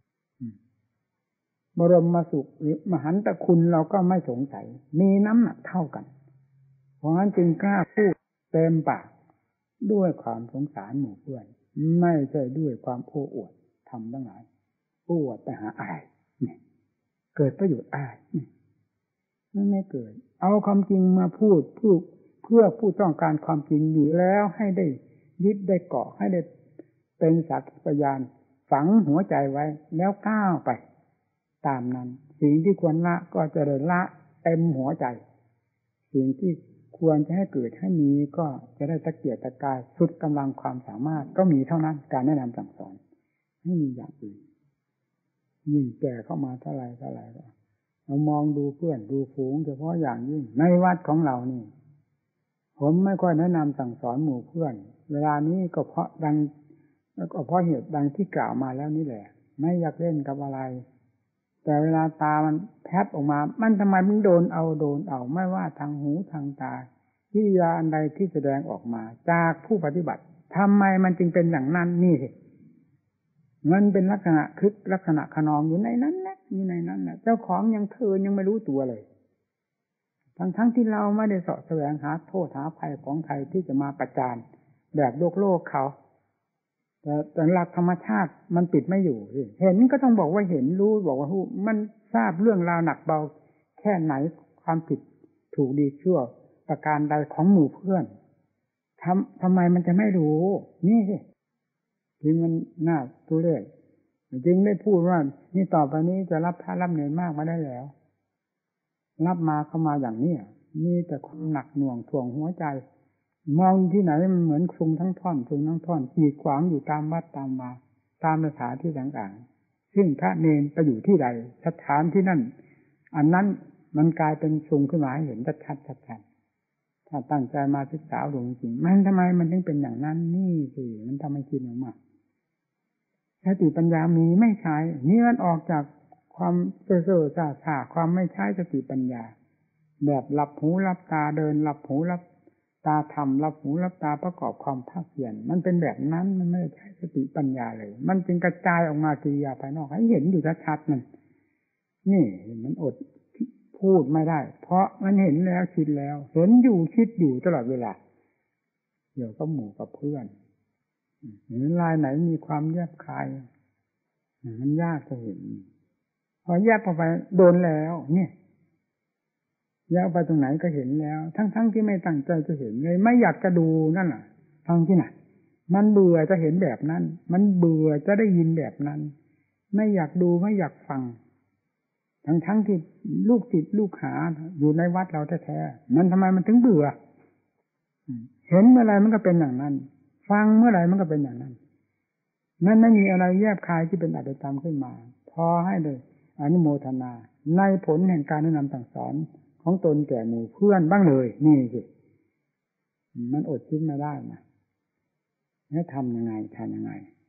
บรมสุขหรือมหันตคุณเราก็ไม่สงสัยมีน้ำหนักเท่ากันเพราะฉะนั้นจึงกล้าพูดเต็มปากด้วยความสงสารหมู่เพื่อนไม่ใช่ด้วยความโอ้อวดทำทั้งหลายโอ้อวดไปหาอายเนี่ยเกิดประโยชน์อายเนี่ยไม่ไม่เกิดเอาความจริงมาพูดพูดเพื่อผู้ต้องการความจริงอยู่แล้วให้ได้ยึดได้เกาะให้ได้เป็นสักขีพยานฝังหัวใจไว้แล้วก้าวไปตามนั้นสิ่งที่ควรละก็จะได้ละเต็มหัวใจสิ่งที่ควรจะให้เกิดให้มีก็จะได้ตะเกียกตะกายสุดกำลังความสามารถก็มีเท่านั้นการแนะนำสั่งสอนไม่มีอย่างอื่นยิ่งแก่เข้ามาเท่าไรเท่าไรก็เรามองดูเพื่อนดูฝูงเฉพาะอย่างยิ่งในวัดของเรานี่ผมไม่ค่อยแนะนำสั่งสอนหมู่เพื่อนเวลานี้ก็เพราะดังแล้วก็เพราะเหตุดังที่กล่าวมาแล้วนี่แหละไม่อยากเล่นกับอะไรแต่เวลาตามันแพบออกมามันทำไมมันโดนเอาโดนเอาไม่ว่าทางหูทางตากิริยาอันใดที่แสดงออกมาจากผู้ปฏิบัติทำไมมันจึงเป็นอย่างนั้นนี่สิมันเป็นลักษณะคึกลักษณะขนองอยู่ในนั้นนะอยู่ในนั้นนะเจ้าของยังเทินยังไม่รู้ตัวเลยทั้งทั้งที่เราไม่ได้เสาะแสวงหาโทษหาภัยของใครที่จะมาประจานแบบโลกโลกเขาแต่แต่หลักธรรมชาติมันปิดไม่อยู่เห็นก็ต้องบอกว่าเห็นรู้บอกว่ารู้มันทราบเรื่องราวหนักเบาแค่ไหนความผิดถูกดีชั่วประการใดของหมู่เพื่อนทำทำไมมันจะไม่รู้นี่สิที่มันน่าทุเรศจึงได้พูดว่านี่ต่อไปนี้จะรับพระรับเนรมากมาได้แล้วรับมาเข้ามาอย่างนี้มีแต่ความหนักหน่วงถ่วงหัวใจมองที่ไหนมันเหมือนซุงทั้งท่อนซุงทั้งท่อนขีดขวางอยู่ตามวัดตามวาตามสถานที่ต่างๆซึ่งพระเนรไปอยู่ที่ใดสถานที่นั่นอันนั้นมันกลายเป็นซุงขึ้นมาให้เห็นชัดๆชัดๆถ้าตั้งใจมาศึกษาดูจริงมันทำไมมันถึงเป็นอย่างนั้นนี่สิมันทำให้คิดออกมาสติปัญญามีไม่ใช้นี่มันออกจากความเซ่อเซ่อซ่าซ่าความไม่ใช้สติปัญญาแบบหลับหูหลับตาเดินหลับหูหลับตาทำรับหูรับตาประกอบความภาคเพียรมันเป็นแบบนั้นมันไม่ใช่สติปัญญาเลยมันจึงกระจายออกมากิริยาภายนอกให้เห็นอยู่ชัดๆนั่นนี่มันอดพูดไม่ได้เพราะมันเห็นแล้วคิดแล้วเห็นอยู่คิดอยู่ตลอดเวลาเดี๋ยวก็หมู่กับเพื่อนเห็นลายไหนมีความแยบคายมันยากจะเห็นพอแยบออกไปโดนแล้วเนี่ยแยกไปตรงไหนก็เห็นแล้วทั้งๆ ท, ที่ไม่ตั้งใจจะเห็นเลยไม่อยากจะดูนั่นน่ะฟังที่ไหนมันเบื่อจะเห็นแบบนั้นมันเบื่อจะได้ยินแบบนั้นไม่อยากดูไม่อยากฟังทั้งๆ ท, ที่ลูกติดลูกหาอยู่ในวัดเราแท้ๆมันทำไมมันถึงเบื่อเห็นเมื่อไรมันก็เป็นอย่างนั้นฟังเมื่อไรมันก็เป็นอย่างนั้นนั่นไม่มีอะไรแยบคายที่เป็นอัตธรรมขึ้นมาพอให้เลยอนุโมทนาในผลแห่งการแนะนำสั่งสอนของตนแก่หมู่เพื่อนบ้างเลยนี่สิมันอดคิดไม่ได้นะแล้วทำยังไงทำยังไง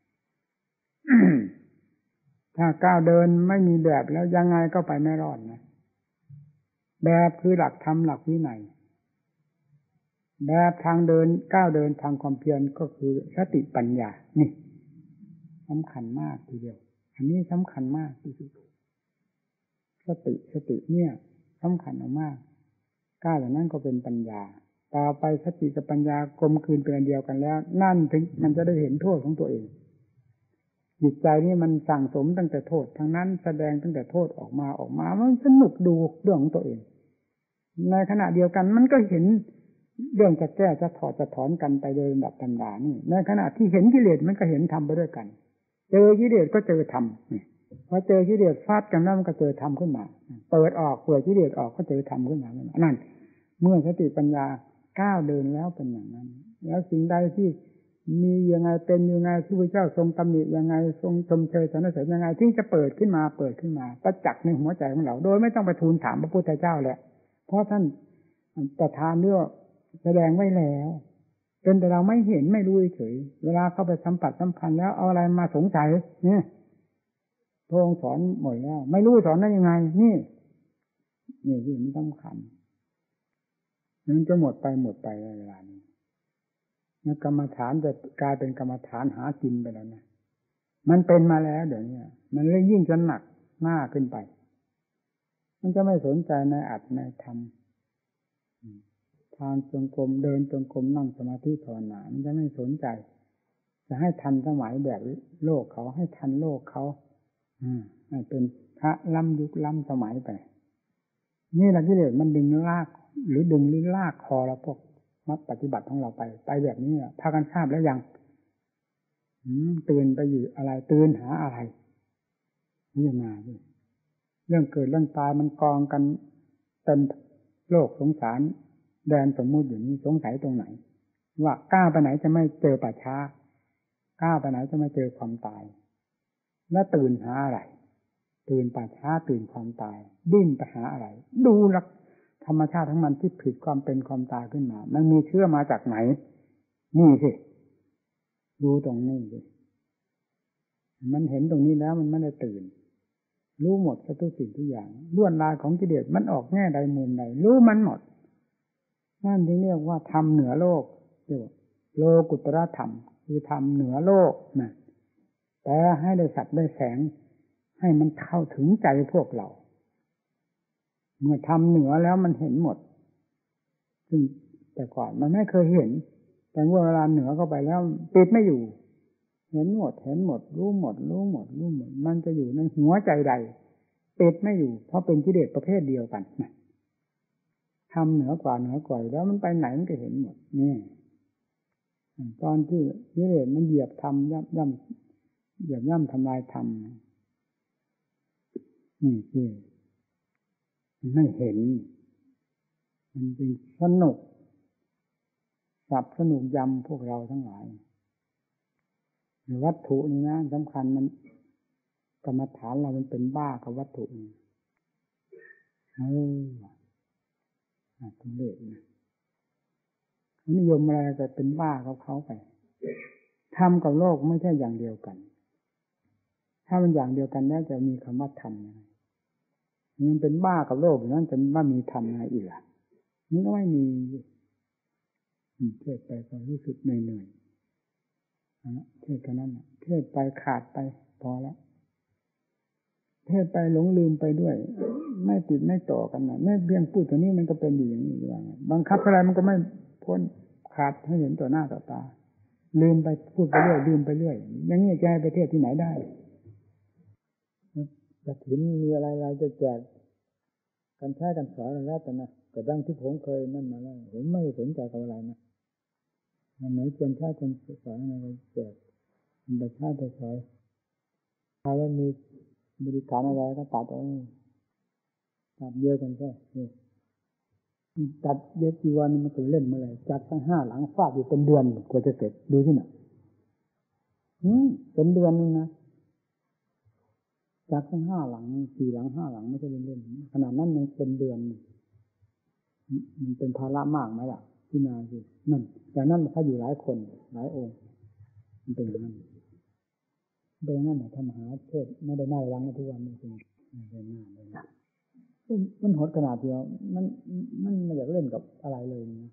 ถ้าก้าวเดินไม่มีแบบแล้วยังไงก็ไปไม่รอดนะแบบคือหลักธรรมหลักวินัยแบบทางเดินก้าวเดินทางความเพียรก็คือสติปัญญานี่สำคัญมากทีเดียวอันนี้สำคัญมากที่สุดสติสติเนี่ยสำคัญมากก้าวอย่างนั้นก็เป็นปัญญาต่อไปสติกับปัญญากลมกลืนเป็นอันเดียวกันแล้วนั่นถึงมันจะได้เห็นโทษของตัวเองจิตใจนี่มันสั่งสมตั้งแต่โทษทั้งนั้นแสดงตั้งแต่โทษออกมาออกมามันสนุกดูเรื่องของตัวเองในขณะเดียวกันมันก็เห็นเรื่องจะแก้จะถอดจะถอนกันไปโดยลำดับธรรมดานี่ในขณะที่เห็นกิเลสมันก็เห็นธรรมไปด้วยกันเจอกิเลสก็เจอธรรมนี่พอเจอกิเลสฟาดกันแล้วมันก็เจอธรรมขึ้นมาเปิดออกเปิดกิเลสออกก็เจอธรรมขึ้นมานั่นเมื่อสติปัญญาก้าวเดินแล้วเป็นอย่างนั้นแล้วสิ่งใดที่มียังไงเป็นยังไงที่พระเจ้าทรงตำหนิยังไงทรงชมเชยสรรเสริญยังไงที่จะเปิดขึ้นมาเปิดขึ้นมาประจักษ์ในหัวใจของเราโดยไม่ต้องไปทูลถามพระพุทธเจ้าแหละเพราะท่านประทานเรื่องแสดงไว้แล้วเป็นแต่เราไม่เห็นไม่รู้เฉยเวลาเข้าไปสัมผัสสัมพันธ์แล้วเอาอะไรมาสงสัยเนี่ยพระองค์สอนหมดแล้วไม่รู้สอนได้ยังไงนี่นี่ที่มันสำคัญมันจะหมดไปหมดไปเวลานี้นักกรรมฐานจะกลายเป็นกรรมฐานหากินไปแล้วนะมันเป็นมาแล้วเดี๋ยวนี้มันเลยยิ่งจะหนักหน้าขึ้นไปมันจะไม่สนใจในอัตในธรรมทางจงกรมเดินจงกรมนั่งสมาธิภาวนามันจะไม่สนใจจะให้ทันสมัยแบบโลกเขาให้ทันโลกเขาให้เป็นพระล้ำยุคล้ำสมัยไปนี่แหละกิเลสมันดึงลากหรือดึงหรือลากคอเราพวกนักปฏิบัติของเราไปไปแบบนี้พากันทราบแล้วยังตื่นไปอยู่อะไรตื่นหาอะไรนี่มาเรื่องเกิดเรื่องตายมันกองกันเต็มโลกสงสารแดนสมมุติอยู่นี้สงสัยตรงไหนว่าก้าวไปไหนจะไม่เจอป่าช้าก้าวไปไหนจะไม่เจอความตายแล้วตื่นหาอะไรตื่นป่าช้าตื่นความตายดิ้นไปหาอะไรดูลักธรรมชาติทั้งมันที่ผิดความเป็นความตายขึ้นมามันมีเชื้อมาจากไหนนี่สิดูตรงนี้สิมันเห็นตรงนี้แล้วมันไม่ได้ตื่นรู้หมดทุกสิ่งทุกอย่างล้วนลายของกิเลสมันออกแง่ใดมุมใดรู้มันหมดนั่นที่เรียกว่าธรรมเหนือโลกเรียกว่าโลกุตตรธรรมคือธรรมเหนือโลกนะแต่ให้ได้สักได้แสงให้มันเข้าถึงใจพวกเราเมื่อทำเหนือแล้วมันเห็นหมดซึ่งแต่ก่อนมันไม่เคยเห็นแต่เมื่อเวลาเหนือเข้าไปแล้วติดไม่อยู่เห็นหมดเห็นหมดรู้หมดรู้หมดรู้หมดมันจะอยู่ในหัวใจใดติดไม่อยู่เพราะเป็นกิเลสประเภทเดียวกันนะทำเหนือกว่าเหนือกว่าแล้วมันไปไหนมันก็เห็นหมดนี่ตอนที่กิเลสมันเหยียบทำย่ำย่ำเหยียบย่ำทำลายทำนี่คือไม่เห็นมันเป็นสนุกสับสนุกยำพวกเราทั้งหลายวัตถุนี่นะสำคัญมันกรรมฐานเรามันเป็นบ้ากับวัตถุนี่เอออาจจะเละนะเขานิยมอะไรก็เป็นบ้ากับเขาไปธรรมกับโลกไม่ใช่อย่างเดียวกันถ้ามันอย่างเดียวกันแล้วจะมีคำว่าธรรมมันเป็นบ้ากับโลกนั่นจะว่ามีธรรมอะไรอีกล่ะมันก็ไม่มีเทศไปก็รู้สึกเหนื่อยๆเทศกันนั้นเทศไปขาดไปพอแล้วเทศไปหลงลืมไปด้วยไม่ติดไม่ต่อกันนะไม่เพียงพูดตัวนี้มันก็เป็นอยู่อย่างนี้ว่าบังคับอะไรมันก็ไม่พ้นขาดให้เห็นต่อหน้าต่อตาลืมไปพูดไปเรื่อยลืมไปเรื่อยอย่างนี้จะให้ไปเทศที่ไหนได้กฐินมีอะไรเราจะแจกกันใช้กันสอนกันแล้วแต่นะแต่ดังที่ผมเคยนั่นมาแล้วผมไม่สนใจกับอะไรนะอันไหนควรใช้ควรสอนอะไรแจกมันไปใช้ไปสอนถ้าว่ามีบริการอะไรก็ตัดเอาตัดเยอะกันใช่ตัดเย็บจีวรมันถึงเล่นเมื่อไหร่จัดทั้งห้าหลังฟาดอยู่เป็นเดือนกว่าจะเสร็จดูที่ไหนอืมเป็นเดือนนึงนะจากทั้งห้าหลังสี่หลังห้าหลังไม่ใช่เล่นๆขนาดนั้นยังเป็นเดือนมันเป็นภาระมากไหมล่ะที่นาสินั่นแต่นั่นถ้าอยู่หลายคนหลายองค์มันเป็นอย่างนั้นเป็นอย่างนั้นทำมหาเทศไม่ได้น่ารังทุกวันนี้จริงไม่ได้น่าเลยนะมันหดขนาดเดียวมันมันไม่อยากเล่นกับอะไรเลยนะ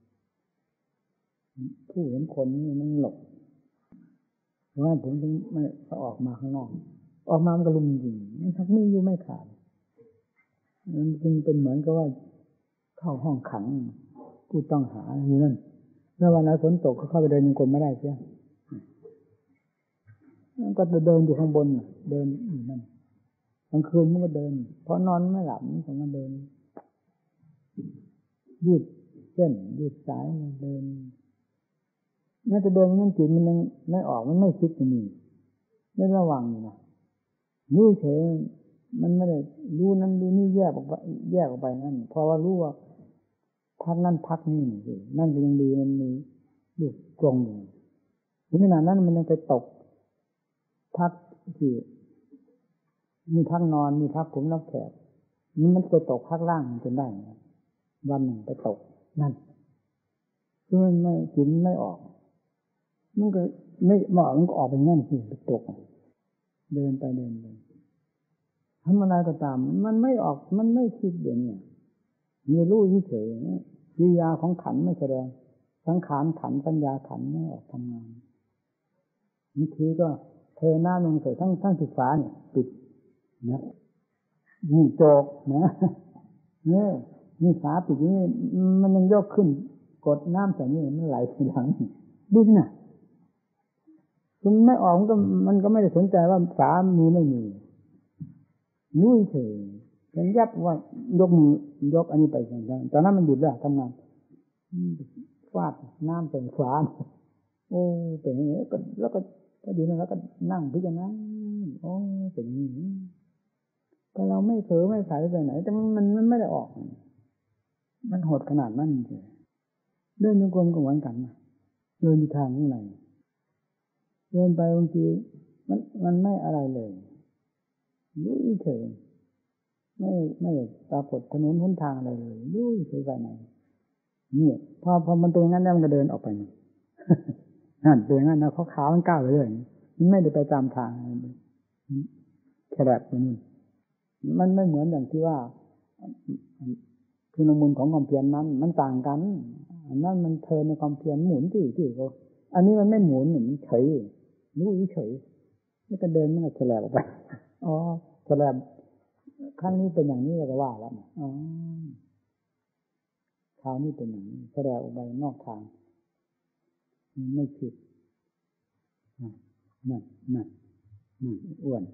ผู้เห็นคนนี่มันหลบเพราะว่าผมถึงไม่ออกมาข้างนอกออกมามันก็ลุมจริงมันทักมีอยู่ไม่ขาดมันจึงเป็นเหมือนกับว่าเข้าห้องขังผู้ต้องหาอยู่นั่นแล้ววันไหนฝนตกก็เข้าไปเดินยังกลมไม่ได้ใช่ไหมก็เดินอยู่ข้างบนเดินอยู่นั่นกลางคืนมันก็เดินเพราะนอนไม่หลับมันก็มาเดินยืดเส้นยืดสายเดินน่าจะเดินมันจิตมันยังไม่ออกมันไม่คิดอย่างนี้ไม่ระวังนะรู้เฉยมันไม่ได้รู้นั้นรู้นี่แยกออกไปแยกออกไปนั่นเพราะว่ารู้ว่าพักนั่นพักนี่นี่นั่นก็ยังดีมันมีลูกกลงอยู่ถึงขนาดนั้นมันยังไปตกพักที่มีพักนอนมีพักผมรับแขกนี่มันไปตกพักล่างจนได้วันหนึ่งไปตกนั่นคือมันไม่จิตไม่ออกมันก็ไม่เหมาะมันก็ออกไปงั้นสิไปตกเดินไปเดินไปทำอะไรก็ตามมันไม่ออกมันไม่คิดอย่างนี้มีรู้เฉยๆวิญญาณของขันไม่แสดงสังขารขันปัญญาขันไม่ออกทำงานบางทีก็เทหน้าลงใส่ทั้งทั้งที่ฝาเนี่ยปิดนะนี่โจกนะเนี่ยนี่ฝาปิดนี่มันยังยกขึ้นกดน้ำใส่นี่มันไหลทีหลังดิ้นน่ะคุณไม่ออกมันก็มันก็ไม่ได้สนใจว่าฝามีไม่มีนุ่ยเฉยยังยับว่ายกมือยกอันนี้ไปอย่างตอนนั้นมันหยุดแล้วทำงานฟาดน้ำเป็นฝาโอ้เป็นอย่างนี้ก็แล้วก็ก็อยู่นั่นแล้วก็นั่งพิจารณาโอ้เป็นอย่างนี้ก็เราไม่เผลอไม่ใส่ไปไหนแต่มันมันไม่ได้ออกมันโหดขนาดนั้นจริงเดินโยกมก็เหมือนกันเดินทางข้างในเดินไปบางทีมันมันไม่อะไรเลยรู้เฉยไม่ไม่ปรากฏถนนหนทางอะไรเลยรู้เฉยไปไหนเนี่ยพอพอมันเป็นงั้นแล้วมันก็เดินออกไปนั่นเป็นงั้นนะเขาขาวมันก้าวไปเรื่อยมันไม่ได้ไปตามทางแค่แบบนี้มันไม่เหมือนอย่างที่ว่าคือน้ำมูลของความเพียรนั้นมันต่างกันอันนั้นมันเทินในความเพียรหมุนที่ที่เขาอันนี้มันไม่หมุนมันเฉยรู้เฉยนี่ก็เดินมันก็แฉลบออกไปอ๋อแฉลบครั้งนี้เป็นอย่างนี้ก็ว่าแล้วอ๋อคราวนี้เป็นอย่างนี้แฉลบออกไปนอกทางไม่ผิดนั่นนั่นนั่นอ้วน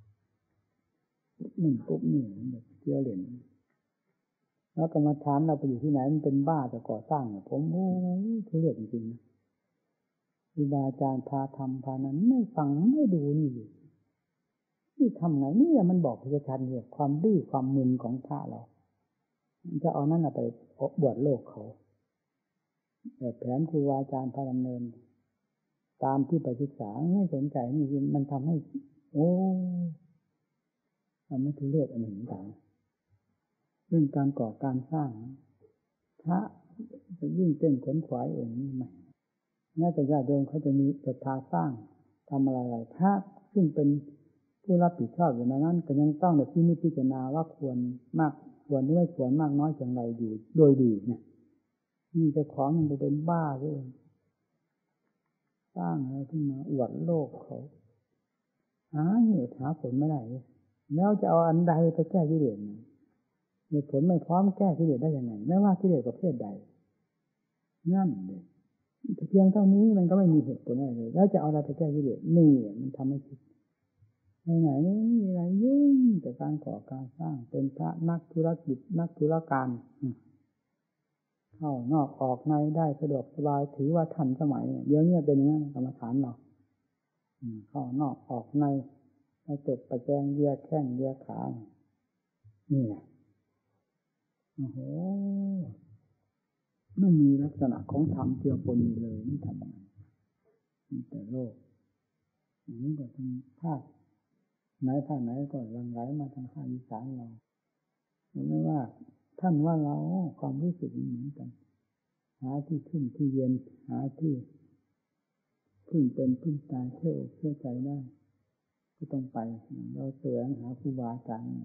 นึ่งปุ๊บนี่แบบเชี่ยวเหรียญแล้วกรรมฐานเราไปอยู่ที่ไหนมันเป็นบ้าจะก่อสร้างเนี่ยผมโอ้ทุเรศจริงๆครูบาอาจารย์พาทำพานั้นไม่ฟังไม่ดูนี่นี่ทำไงนี่มันบอกพิจารณาเนี่ยความดื้อความมึนของพระเราจะเอานั่นไปบวชโลกเขาแต่แผนครูบาอาจารย์พาดำเนินตามที่ไปศึกษาไม่สนใจนี่มันทำให้โอ้มันไม่ทุเรศอันหนึ่งต่างเรื่องการก่อการสร้างพระจะยิ่งเต้นขนขวายเองนี่ไม่น่าจะญาติโยมเขาจะมีศรัทธาสร้างทำอะไรๆพระซึ่งเป็นผู้รับผิดชอบอยู่ในนั้นก็ยังต้องในที่นี้พิจารณาว่าควรมากควรหรือไม่ควรมากน้อยอย่างไรอยู่โดยดีเนี่ยนี่จะของมันไปเป็นบ้าเลยสร้างอะไรขึ้นมาอวดโลกเขาหาเหตุหาผลไม่ได้แล้วจะเอาอันใดไปแก้กิเลสเหตุผลไม่พร้อมแก้กิเลสได้ยังไงไม่ว่ากิเลสประเภทใดนั่นเลยเพียงเท่านี้มันก็ไม่มีเหตุผลอะไรเลยแล้วจะเอาอะไรไปแก้กิเลสนี่มันทำให้คิดไปไหนมีอะไรยุ่งแต่การก่อการสร้างเป็นพระนักธุรกิจนักธุรการเข้านอกออกในได้สะดวกสบายถือว่าทันสมัยเดี๋ยวนี้เป็นอย่างนั้นกรรมฐานเราเข้านอกออกในไปจบไปแจงเยียแข้งเยียขานี่แหละโอ้โหไม่มีลักษณะของธรรมเกี่ยวปนเลยนี่ทำไมมีแต่โลกอย่างนี้ก็ทางภาคไหนภาคไหนก็หลั่งไหลมาทางภาคอีสานเราไม่ว่าท่านว่าเราความรู้สึกเหมือนกันหาที่ขึ้นที่เย็นหาที่พึ่งเป็นพึ่งตายเชื่อเชื่อใจได้ก็ต้องไปเราแสวงหาครูบาอาจารย์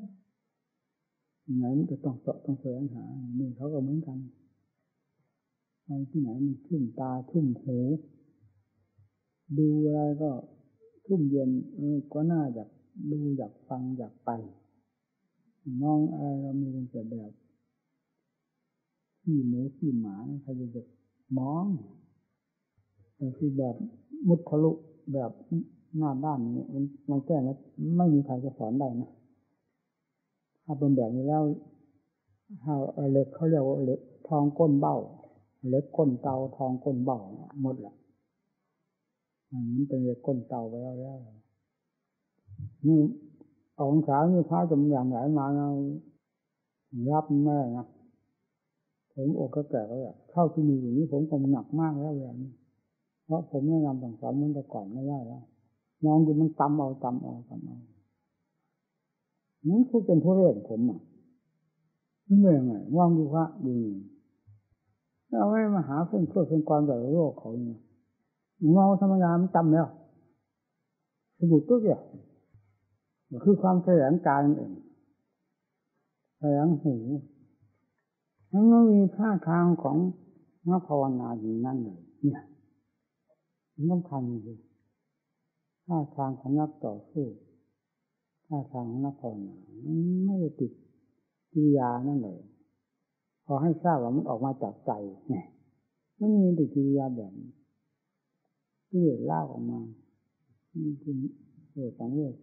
ไหนมันก็ต้องเสาะต้องแสวงหานี่เขาก็เหมือนกันไปที่ไหนมันชุ่มตาชุ่มหูดูอะไรก็ชุ่มเย็นก็น่าอยากดูอยากฟังอยากไปมองอะไรเรามีเป็นแต่แบบขี้หมูขี้หมาใครจะจะมองแต่คือแบบมุทะลุแบบหน้าด้านนี้มันแก้แล้วไม่มีใครจะสอนได้นะถ้าเป็นแบบนี้แล้วเอาเหล็กเขาเรียกว่าเหล็กทองก้นเบ้าเหล็กก้นเตาทองก้นเบ้าหมดแหละมันเป็นเหล็กก้นเตาไปแล้วแล้วนี่องศานี่พระจำอย่างไหนมานะรับแม่นะผมอกก็แก่แล้วเข้าที่มีอย่างนี้ผมก็หนักมากแล้วอย่างนี้เพราะผมแนะนำสั่งสอนเหมือนแต่ก่อนไม่ได้แล้วมองดูมันตำเอาตำเอาตำเอานั่นคือเป็นผู้เล่นผมอ่ะนี่เป็นยังไงมองดูพระดูเอาไว้มาหาเพื่อนเพื่อเป็นความแต่โลกเขาเนี่ยเมาธรรมดามันจำแล้วสะดุดตัวเดียวคือความแสลงกายเองแสลงหูแล้วก็มีท่าทางของนักภาวนาอยู่นั่นเลยเนี่ยมันสำคัญเลยท่าทางของนักต่อสู้ท่าทางของนักภาวนาไม่ได้ติดกิริยานั่นเลยพอให้ทราบว่ามันออกมาจากใจเนี่ยไม่มีติดกิริยาแบบที่เล่าออกมานี่คือเรื่องสังเวช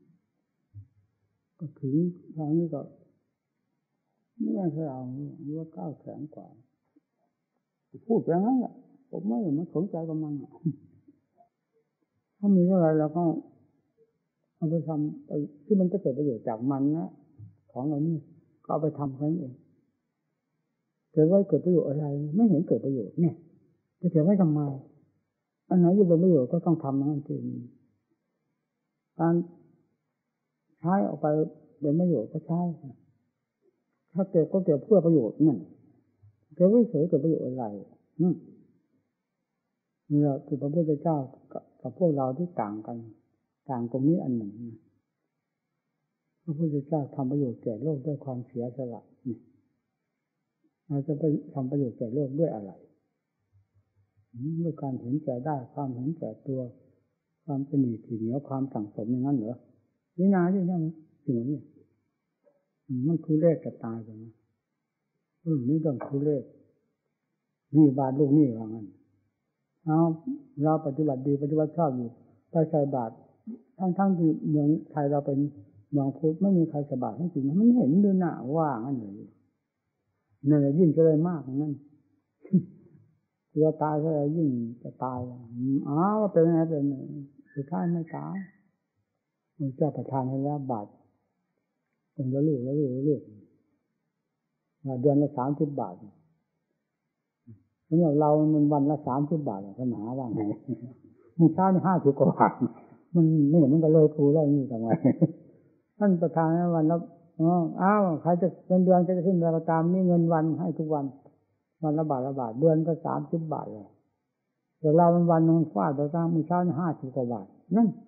ก็ถึงทางนี้ก็ไม่ใช่เอาหรือว่าก้าวแข็งกว่าพูดอย่างนั้นแหละผมไม่ไม่สนใจกับมันถ้ามีอะไรเราก็เอาไปทำไปที่มันจะเกิดประโยชน์จากมันนะของเรานี่ก็เอาไปทำแค่นั้นเองเกิดว่าเกิดประโยชน์อะไรไม่เห็นเกิดประโยชน์เนี่ยจะเกิดไว้ทำไมอันไหนอยู่เป็นประโยชน์ก็ต้องทำนั่นเองการใช้ออกไปเป็นประโยชน์ก็ใช้ถ้าเกิดก็เกิดเพื่อประโยชน์นั่นเกิดไม่เฉยเกิดประโยชน์อะไรนี่นี่เราคือพระพุทธเจ้ากับพวกเราที่ต่างกันต่างตรงนี้อันหนึ่งพระพุทธเจ้าทำประโยชน์แก่โลกด้วยความเสียสละนี่เราจะไปทำประโยชน์แก่โลกด้วยอะไรด้วยการเห็นแก่ได้ความเห็นแก่ตัวความเป็นหนีผีเหนียวความสั่งสมอย่างนั้นเหรอนี่นาที่นั่นสิ่งนี้มันคือเลขกับตายไปนะเรื่องนี้ต้องคือเลขนี่บาทลูกนี่ว่างั้นเอาเราปฏิบัติดีปฏิบัติชอบอยู่ไปใส่บาตรทั้งๆที่เมืองไทยเราเป็นเมืองพุทธไม่มีใครใส่บาตรให้จริงมันเห็นดูหน้าว่างั้นเลยนั่นแหละยิ่งจะเลยมากงั้นตัวตายก็ยิ่งจะตายอ๋อว่าเป็นไงเป็นสุดท้ายไม่ตายมันเจ้าประทานให้แล้วบาทเป็นละลูกละลูกละลูกเดือนละสามสิบบาทสำหรับเรามันวันละสามสิบบาทท่านหาว่าไงมึงเช้านี่ห้าสิบกว่าบาทมันไม่เห็นมันก็เลยครูแล้วนี่ทำไมท่านประทานให้วันละอ๋ออ้าวใครจะเงินเดือนจะขึ้นราคาตามนี่เงินวันให้ทุกวันวันละบาทละบาทเดือนก็สามสิบบาทเลยแต่เรามันวันนึงฟาดไปตั้งมื้อเช้านี่ห้าสิบกว่าบาทนั่น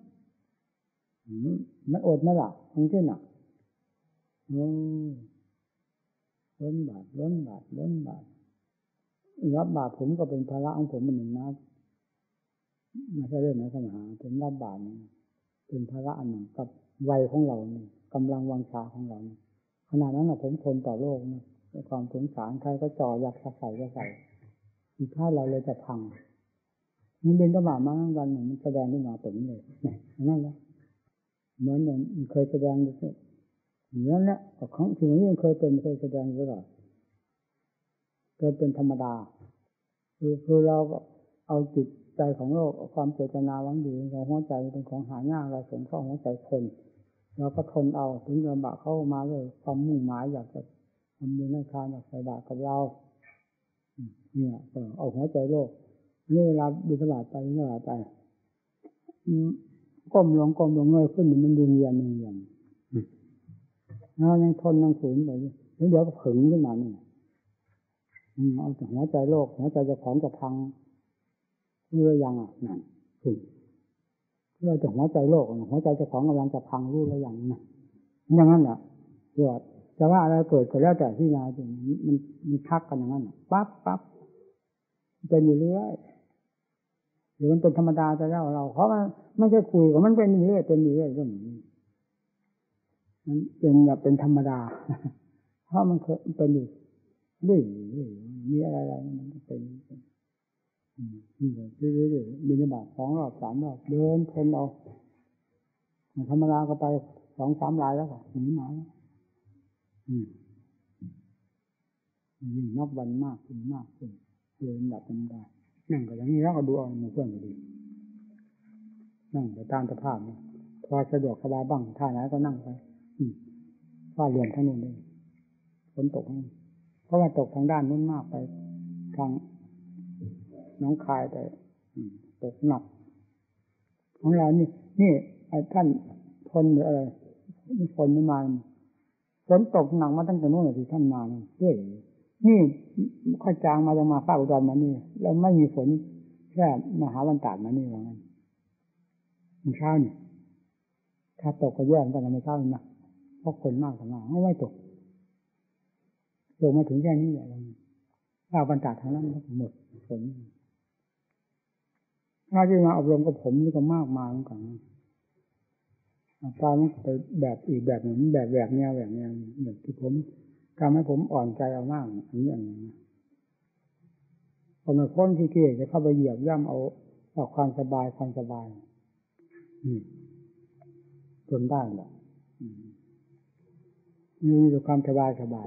มันอดไหมล่ะทั้งที่น่ะโอ้ล้นบาทล้นบาทล้นบาทรับบาทผมก็เป็นภาระของผมมันหนึ่งนะไม่ใช่เรื่องไหนขนาดผมรับบาทเป็นภาระอันหนึ่งกับวัยของเราเนี่ยกำลังวังชาของเราขนาดนั้นแหละผมทนต่อโลกนะด้วยความสงสารใครก็จ่ออยากใส่ก็ใส่สุดท้ายเราเลยจะพังมันเป็นกระบะมาวันหนึ่งมันแสดงขึ้นมาผมเลยนั่นแหละเหมือนอย่างเคยแสดงอยู่เหมือนแล้วของถึงนี้ยังเคยเป็นเคยแสดงอยู่ตลอดเคยเป็นธรรมดาคือคือเราเอาจิตใจของโลกความเจตนาหวังดีของหัวใจเป็นของหายากเราสงเข้าหัวใจคนเราก็ทนเอาถึงลำบากเข้ามาเลยความมุ่งหมายอยากจะทำบุญให้ทานอยากใส่บาตรกับเราเนี่ยเอาหัวใจโลกนี่เวลาบิณฑบาตไปบิณฑบาตไปก้มลงก้มลงเงยขึ้นมันดึงเยียนดึงเยียนเรายังทนยังฝืนไปแล้วเดี๋ยวก็ผึ่งขึ้นมาเนี่ยเอาแต่หัวใจโลกหัวใจจะของจะพังรู้หรือยังอ่ะนั่นถึงเราจะหัวใจโลกหัวใจจะของกำลังจะพังรู้หรือยังนะอย่างนั้นแหละเกิดจะว่าอะไรเกิดก็แล้วแต่ที่นาจริงมันมีทักกันอย่างนั้นปั๊บปั๊บเป็นอยู่เรื่อยหรือมันเป็นธรรมดาจะเล่าเราเพราะมันไม่ใช่คุยกับมันเป็นอยู่เรื่อยเป็นอยู่เรื่อยเรื่องนี้มันเป็นแบบเป็นธรรมดาเพราะมันเคยเป็นอยู่เรื่อยมีอะไรอะไรมันก็เป็นนี่เลยเรื่อยๆบิณฑบาตสองรอบสามรอบเดินเพลินเอาธรรมดาก็ไปสองสามรายแล้วก็หนีมาอืมยิ่งนับวันมากขึ้นมากขึ้นเดินแบบธรรมดานั่งก็อย่างนี้แล้วก็ดูเอาหมู่เพื่อนก็ดีนั่งไปตามสภาพนะทพอสะดวกสบายบ้างท่าไหนก็นั่งไปว่าเรือนทั้งนู้นเลยฝนตกเพราะว่าตกทางด้านนู้นมากไปทางน้องคายแต่ตกหนักของเรานี่นี่ไอ้ท่านทนหรืออะไรนี่ฝนไม่มาฝนตกหนักมาตั้งแต่นู้นเลยที่ท่านมาเนี่ยนี่ค่อยจางมาจะมาภาคอุดรมานี่แล้วไม่มีฝนแค่มหาวันตากมานี่ว่างั้นมันเช้านี่ถ้าตกก็แย่ตั้งแต่ในเช้านะเพราะคนมากกว่ามาไม่ไม่ตกตกมาถึงแค่นี้แหละภาควันตากทางนั้นหมดฝนถ้าที่มาอบรมกับผมนี่ก็มากมายเหมือนกันตอนนั้นไปแบบอีกแบบหนึ่งแบบแบบแนวแบบแนวแบบที่ผมทำให้ผมอ่อนใจเอามากอันนี้อย่างนี้พอมาพ้นที่เกียจะเข้าไปเหยียบย่ำเอาเอาความสบายความสบายจนได้หรอกมีแต่ความสบายสบาย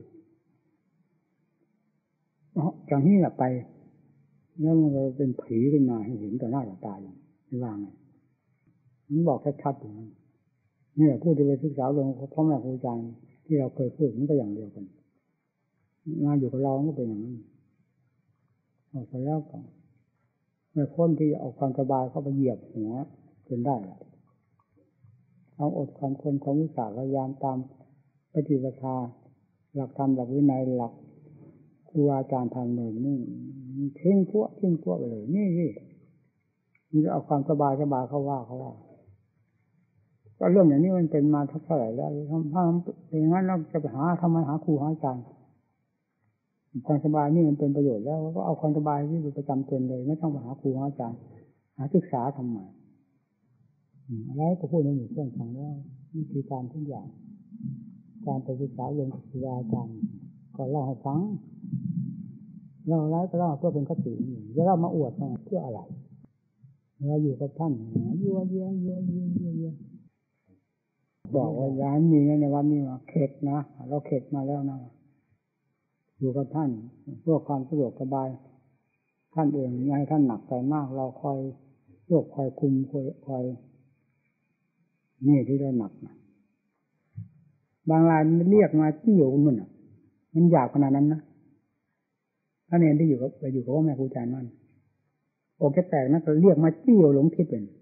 จากนี้แหละไปแล้วมันก็เป็นผีขึ้นมาให้เห็นต่อหน้าต่อตาอย่างไม่ว่าไงมันบอกชัดๆอย่างนั้นนี่แหละพูดที่ไปศึกษาลงพ่อแม่ครูอาจารย์ที่เราเคยพูดมันก็อย่างเดียวกันงานอยู่กับเราก็เป็นอย่างนั้นออกไปแล้วก็ไม่พ้นที่เอาความสบายเข้าไปเหยียบหัวจนได้เอาอดความคนความวิสาพยายามตามปฏิปทาหลักธรรมหลักวินัยหลักครูอาจารย์ทำหนึ่งนี่ทิ้งพวกทิ้งพวกไปเลยนี่นี่มันจะเอาความสบายสบายเขาว่าเขาว่าก็เรื่องอย่างนี้มันเป็นมาเท่าไหร่แล้วถ้าอย่างนั้นเราจะไปหาทำไมหาครูหาอาจารย์ความสบายนี่มันเป็นประโยชน์แล้วก็เอาความสบายที่อยู่ประจำตนเลยไม่ต้องไปหาครูหาอาจารย์หาศึกษาทำไมอะไรก็พูดในหมู่เพื่อนฟังแล้ววิธีการทุกอย่างการไปศึกษาเรื่องครูอาจารย์ก็เล่าให้ฟังเล่าอะไรก็เล่าเพื่อเป็นคติจะเล่ามาอวดเพื่ออะไรเราอยู่กับท่านยั่วเยี่ยยั่วเยี่ยยั่วเยี่ยบอกว่าย้ายมีในวันนี้ว่าเข็ดนะเราเข็ดมาแล้วนะอยู่กับท่านเพื่อความสะดวกสบายท่านเองไม่ให้ท่านหนักใจมากเราคอยโยกคอยคุมคอยคอยนี่ที่เราหนักนะบางรายมันเรียกมาที่อยู่มันอ่ะมันยากขนาดนั้นนะท่านเองที่อยู่กับไปอยู่กับพ่อแม่ครูอาจารย์นั่นโอเคแตกนะก็เรียกมาจี้หลงทิศเป็น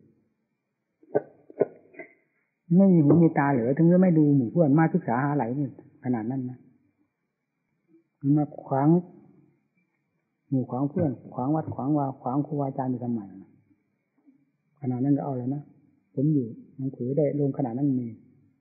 ไม่มีหูมีตาเหลือถึงจะไม่ดูหมู่เพื่อนมาศึกษาหาไหลขนาดนั้นนะมันมาขวางหมู่ขวางเพื่อนขวางวัดขวางวาขวางครูอาจารย์อยู่ทำไมขนาดนั้นก็เอาแล้วนะผมอยู่หนังสือได้ลงขนาดนั้นมี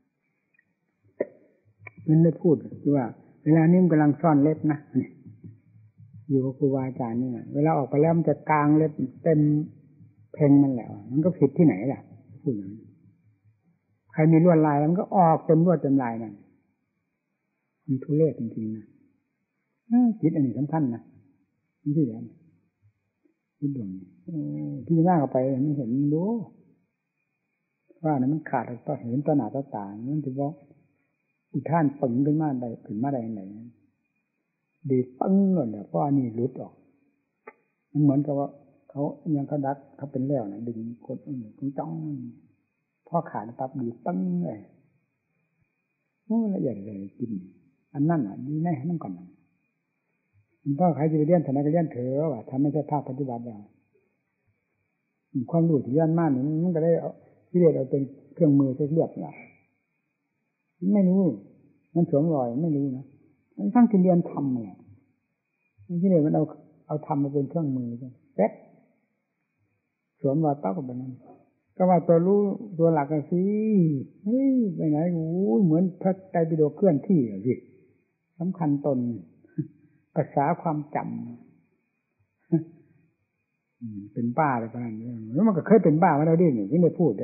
มันได้พูดคือว่าเวลานี้มันกำลังซ่อนเล็บนะอยู่กับครูอาจารย์นี่เวลาออกไปแล้วมันจะกางเล็บเต็มเพลงมันแหละมันก็ผิดที่ไหนล่ะพูดอย่างนี้ใครมีลวดลายมันก็ออกเต็มลวดเต็มลายนั่นมันทุเรศจริงๆนะคิดอันนี้สำคัญนะนี่ที่ไหนคิดดวงพี่จะนั่งออกไปมันเห็นมันรู้ว่าเนี่ยมันขาดต่อเห็นต่อหน้าต่อตามันจะบอกอุทานปึงขึ้นมาได้ขึ้นมาได้ยังไงดีปึ้งเลยเนี่ยเพราะอันนี้รุดออกมันเหมือนกับว่าเขายังเขาดักเขาเป็นแล้วนะดึงกดอื่นต้องจ้องพ่อขาดปั๊บดีปึ้งเลยโอ้ละเอียดเลยกินอันนั้นอ่ะดีแน่นั่นก่อนมันก็ใครจะไปเรียนฐานะก็เรียนเถอะว่าทำไม่ใช่ภาคปฏิบัติอย่างความรู้ที่ย่านมากนี่มันก็ได้ที่เรียกเอาเป็นเครื่องมือใช้เลือกละไม่รู้มันสวมรอยไม่รู้นะมันทั้งที่เรียนทำเนี่ยที่เรียนมันเอาเอาทำมาเป็นเครื่องมือเป๊ะสวมรอยปั๊บกับแบบนั้นก็ว่าตัวรู้ตัวหลักกันสิเฮ้ยไปไหนโอ้เหมือนพระไตรปิฎกเคลื่อนที่อ่ะสิสำคัญตนภาษาความจำเป็นบ้าอะไรประมาณนี้แล้วมันก็เคยเป็นบ้ามาแล้วดิเนี่ยที่ได้พูดได้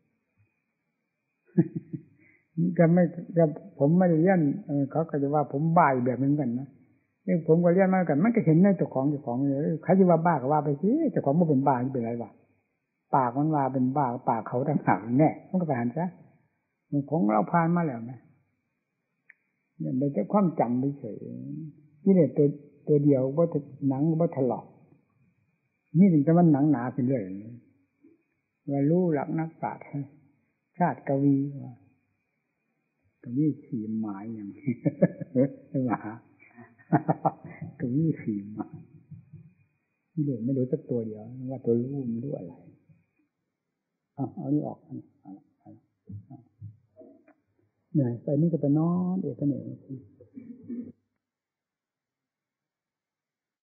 ก็ไม่ก็ผมไม่ได้เลี้ยนเขาก็จะว่าผมบ้าอีกแบบนึงกันนะนี่ผมก็เลี้ยนมากันมันก็เห็นในเจ้าของเจ้าของเลยใครจะว่าบ้าก็ว่าไปสิเจ้าของไม่เป็นบ้าเป็นไรวะปากมันว่าเป็นบ้าปากเขาต่างหากแน่มันก็ไปหันซะมันของเราผ่านมาแล้วนะเนี่ยเป็นแค่ความจำเฉยนี่เนี่ยตัวตัวเดียวว่าหนังว่าถลอกนี่ถึงจะมันหนังหนาไปเรื่อยว่ารู้หลักนักปราชญ์ชาติกวีว่ากวีขี่หมายอย่างนี้ใช่ไหมกวีขี่หมายนี่เด็กไม่รู้สักตัวเดียวว่าตัวรู้มันรู้อะไรเอาเอานี่ออกเหนื่อยไปนี่ก็ไปนอนเอกเนก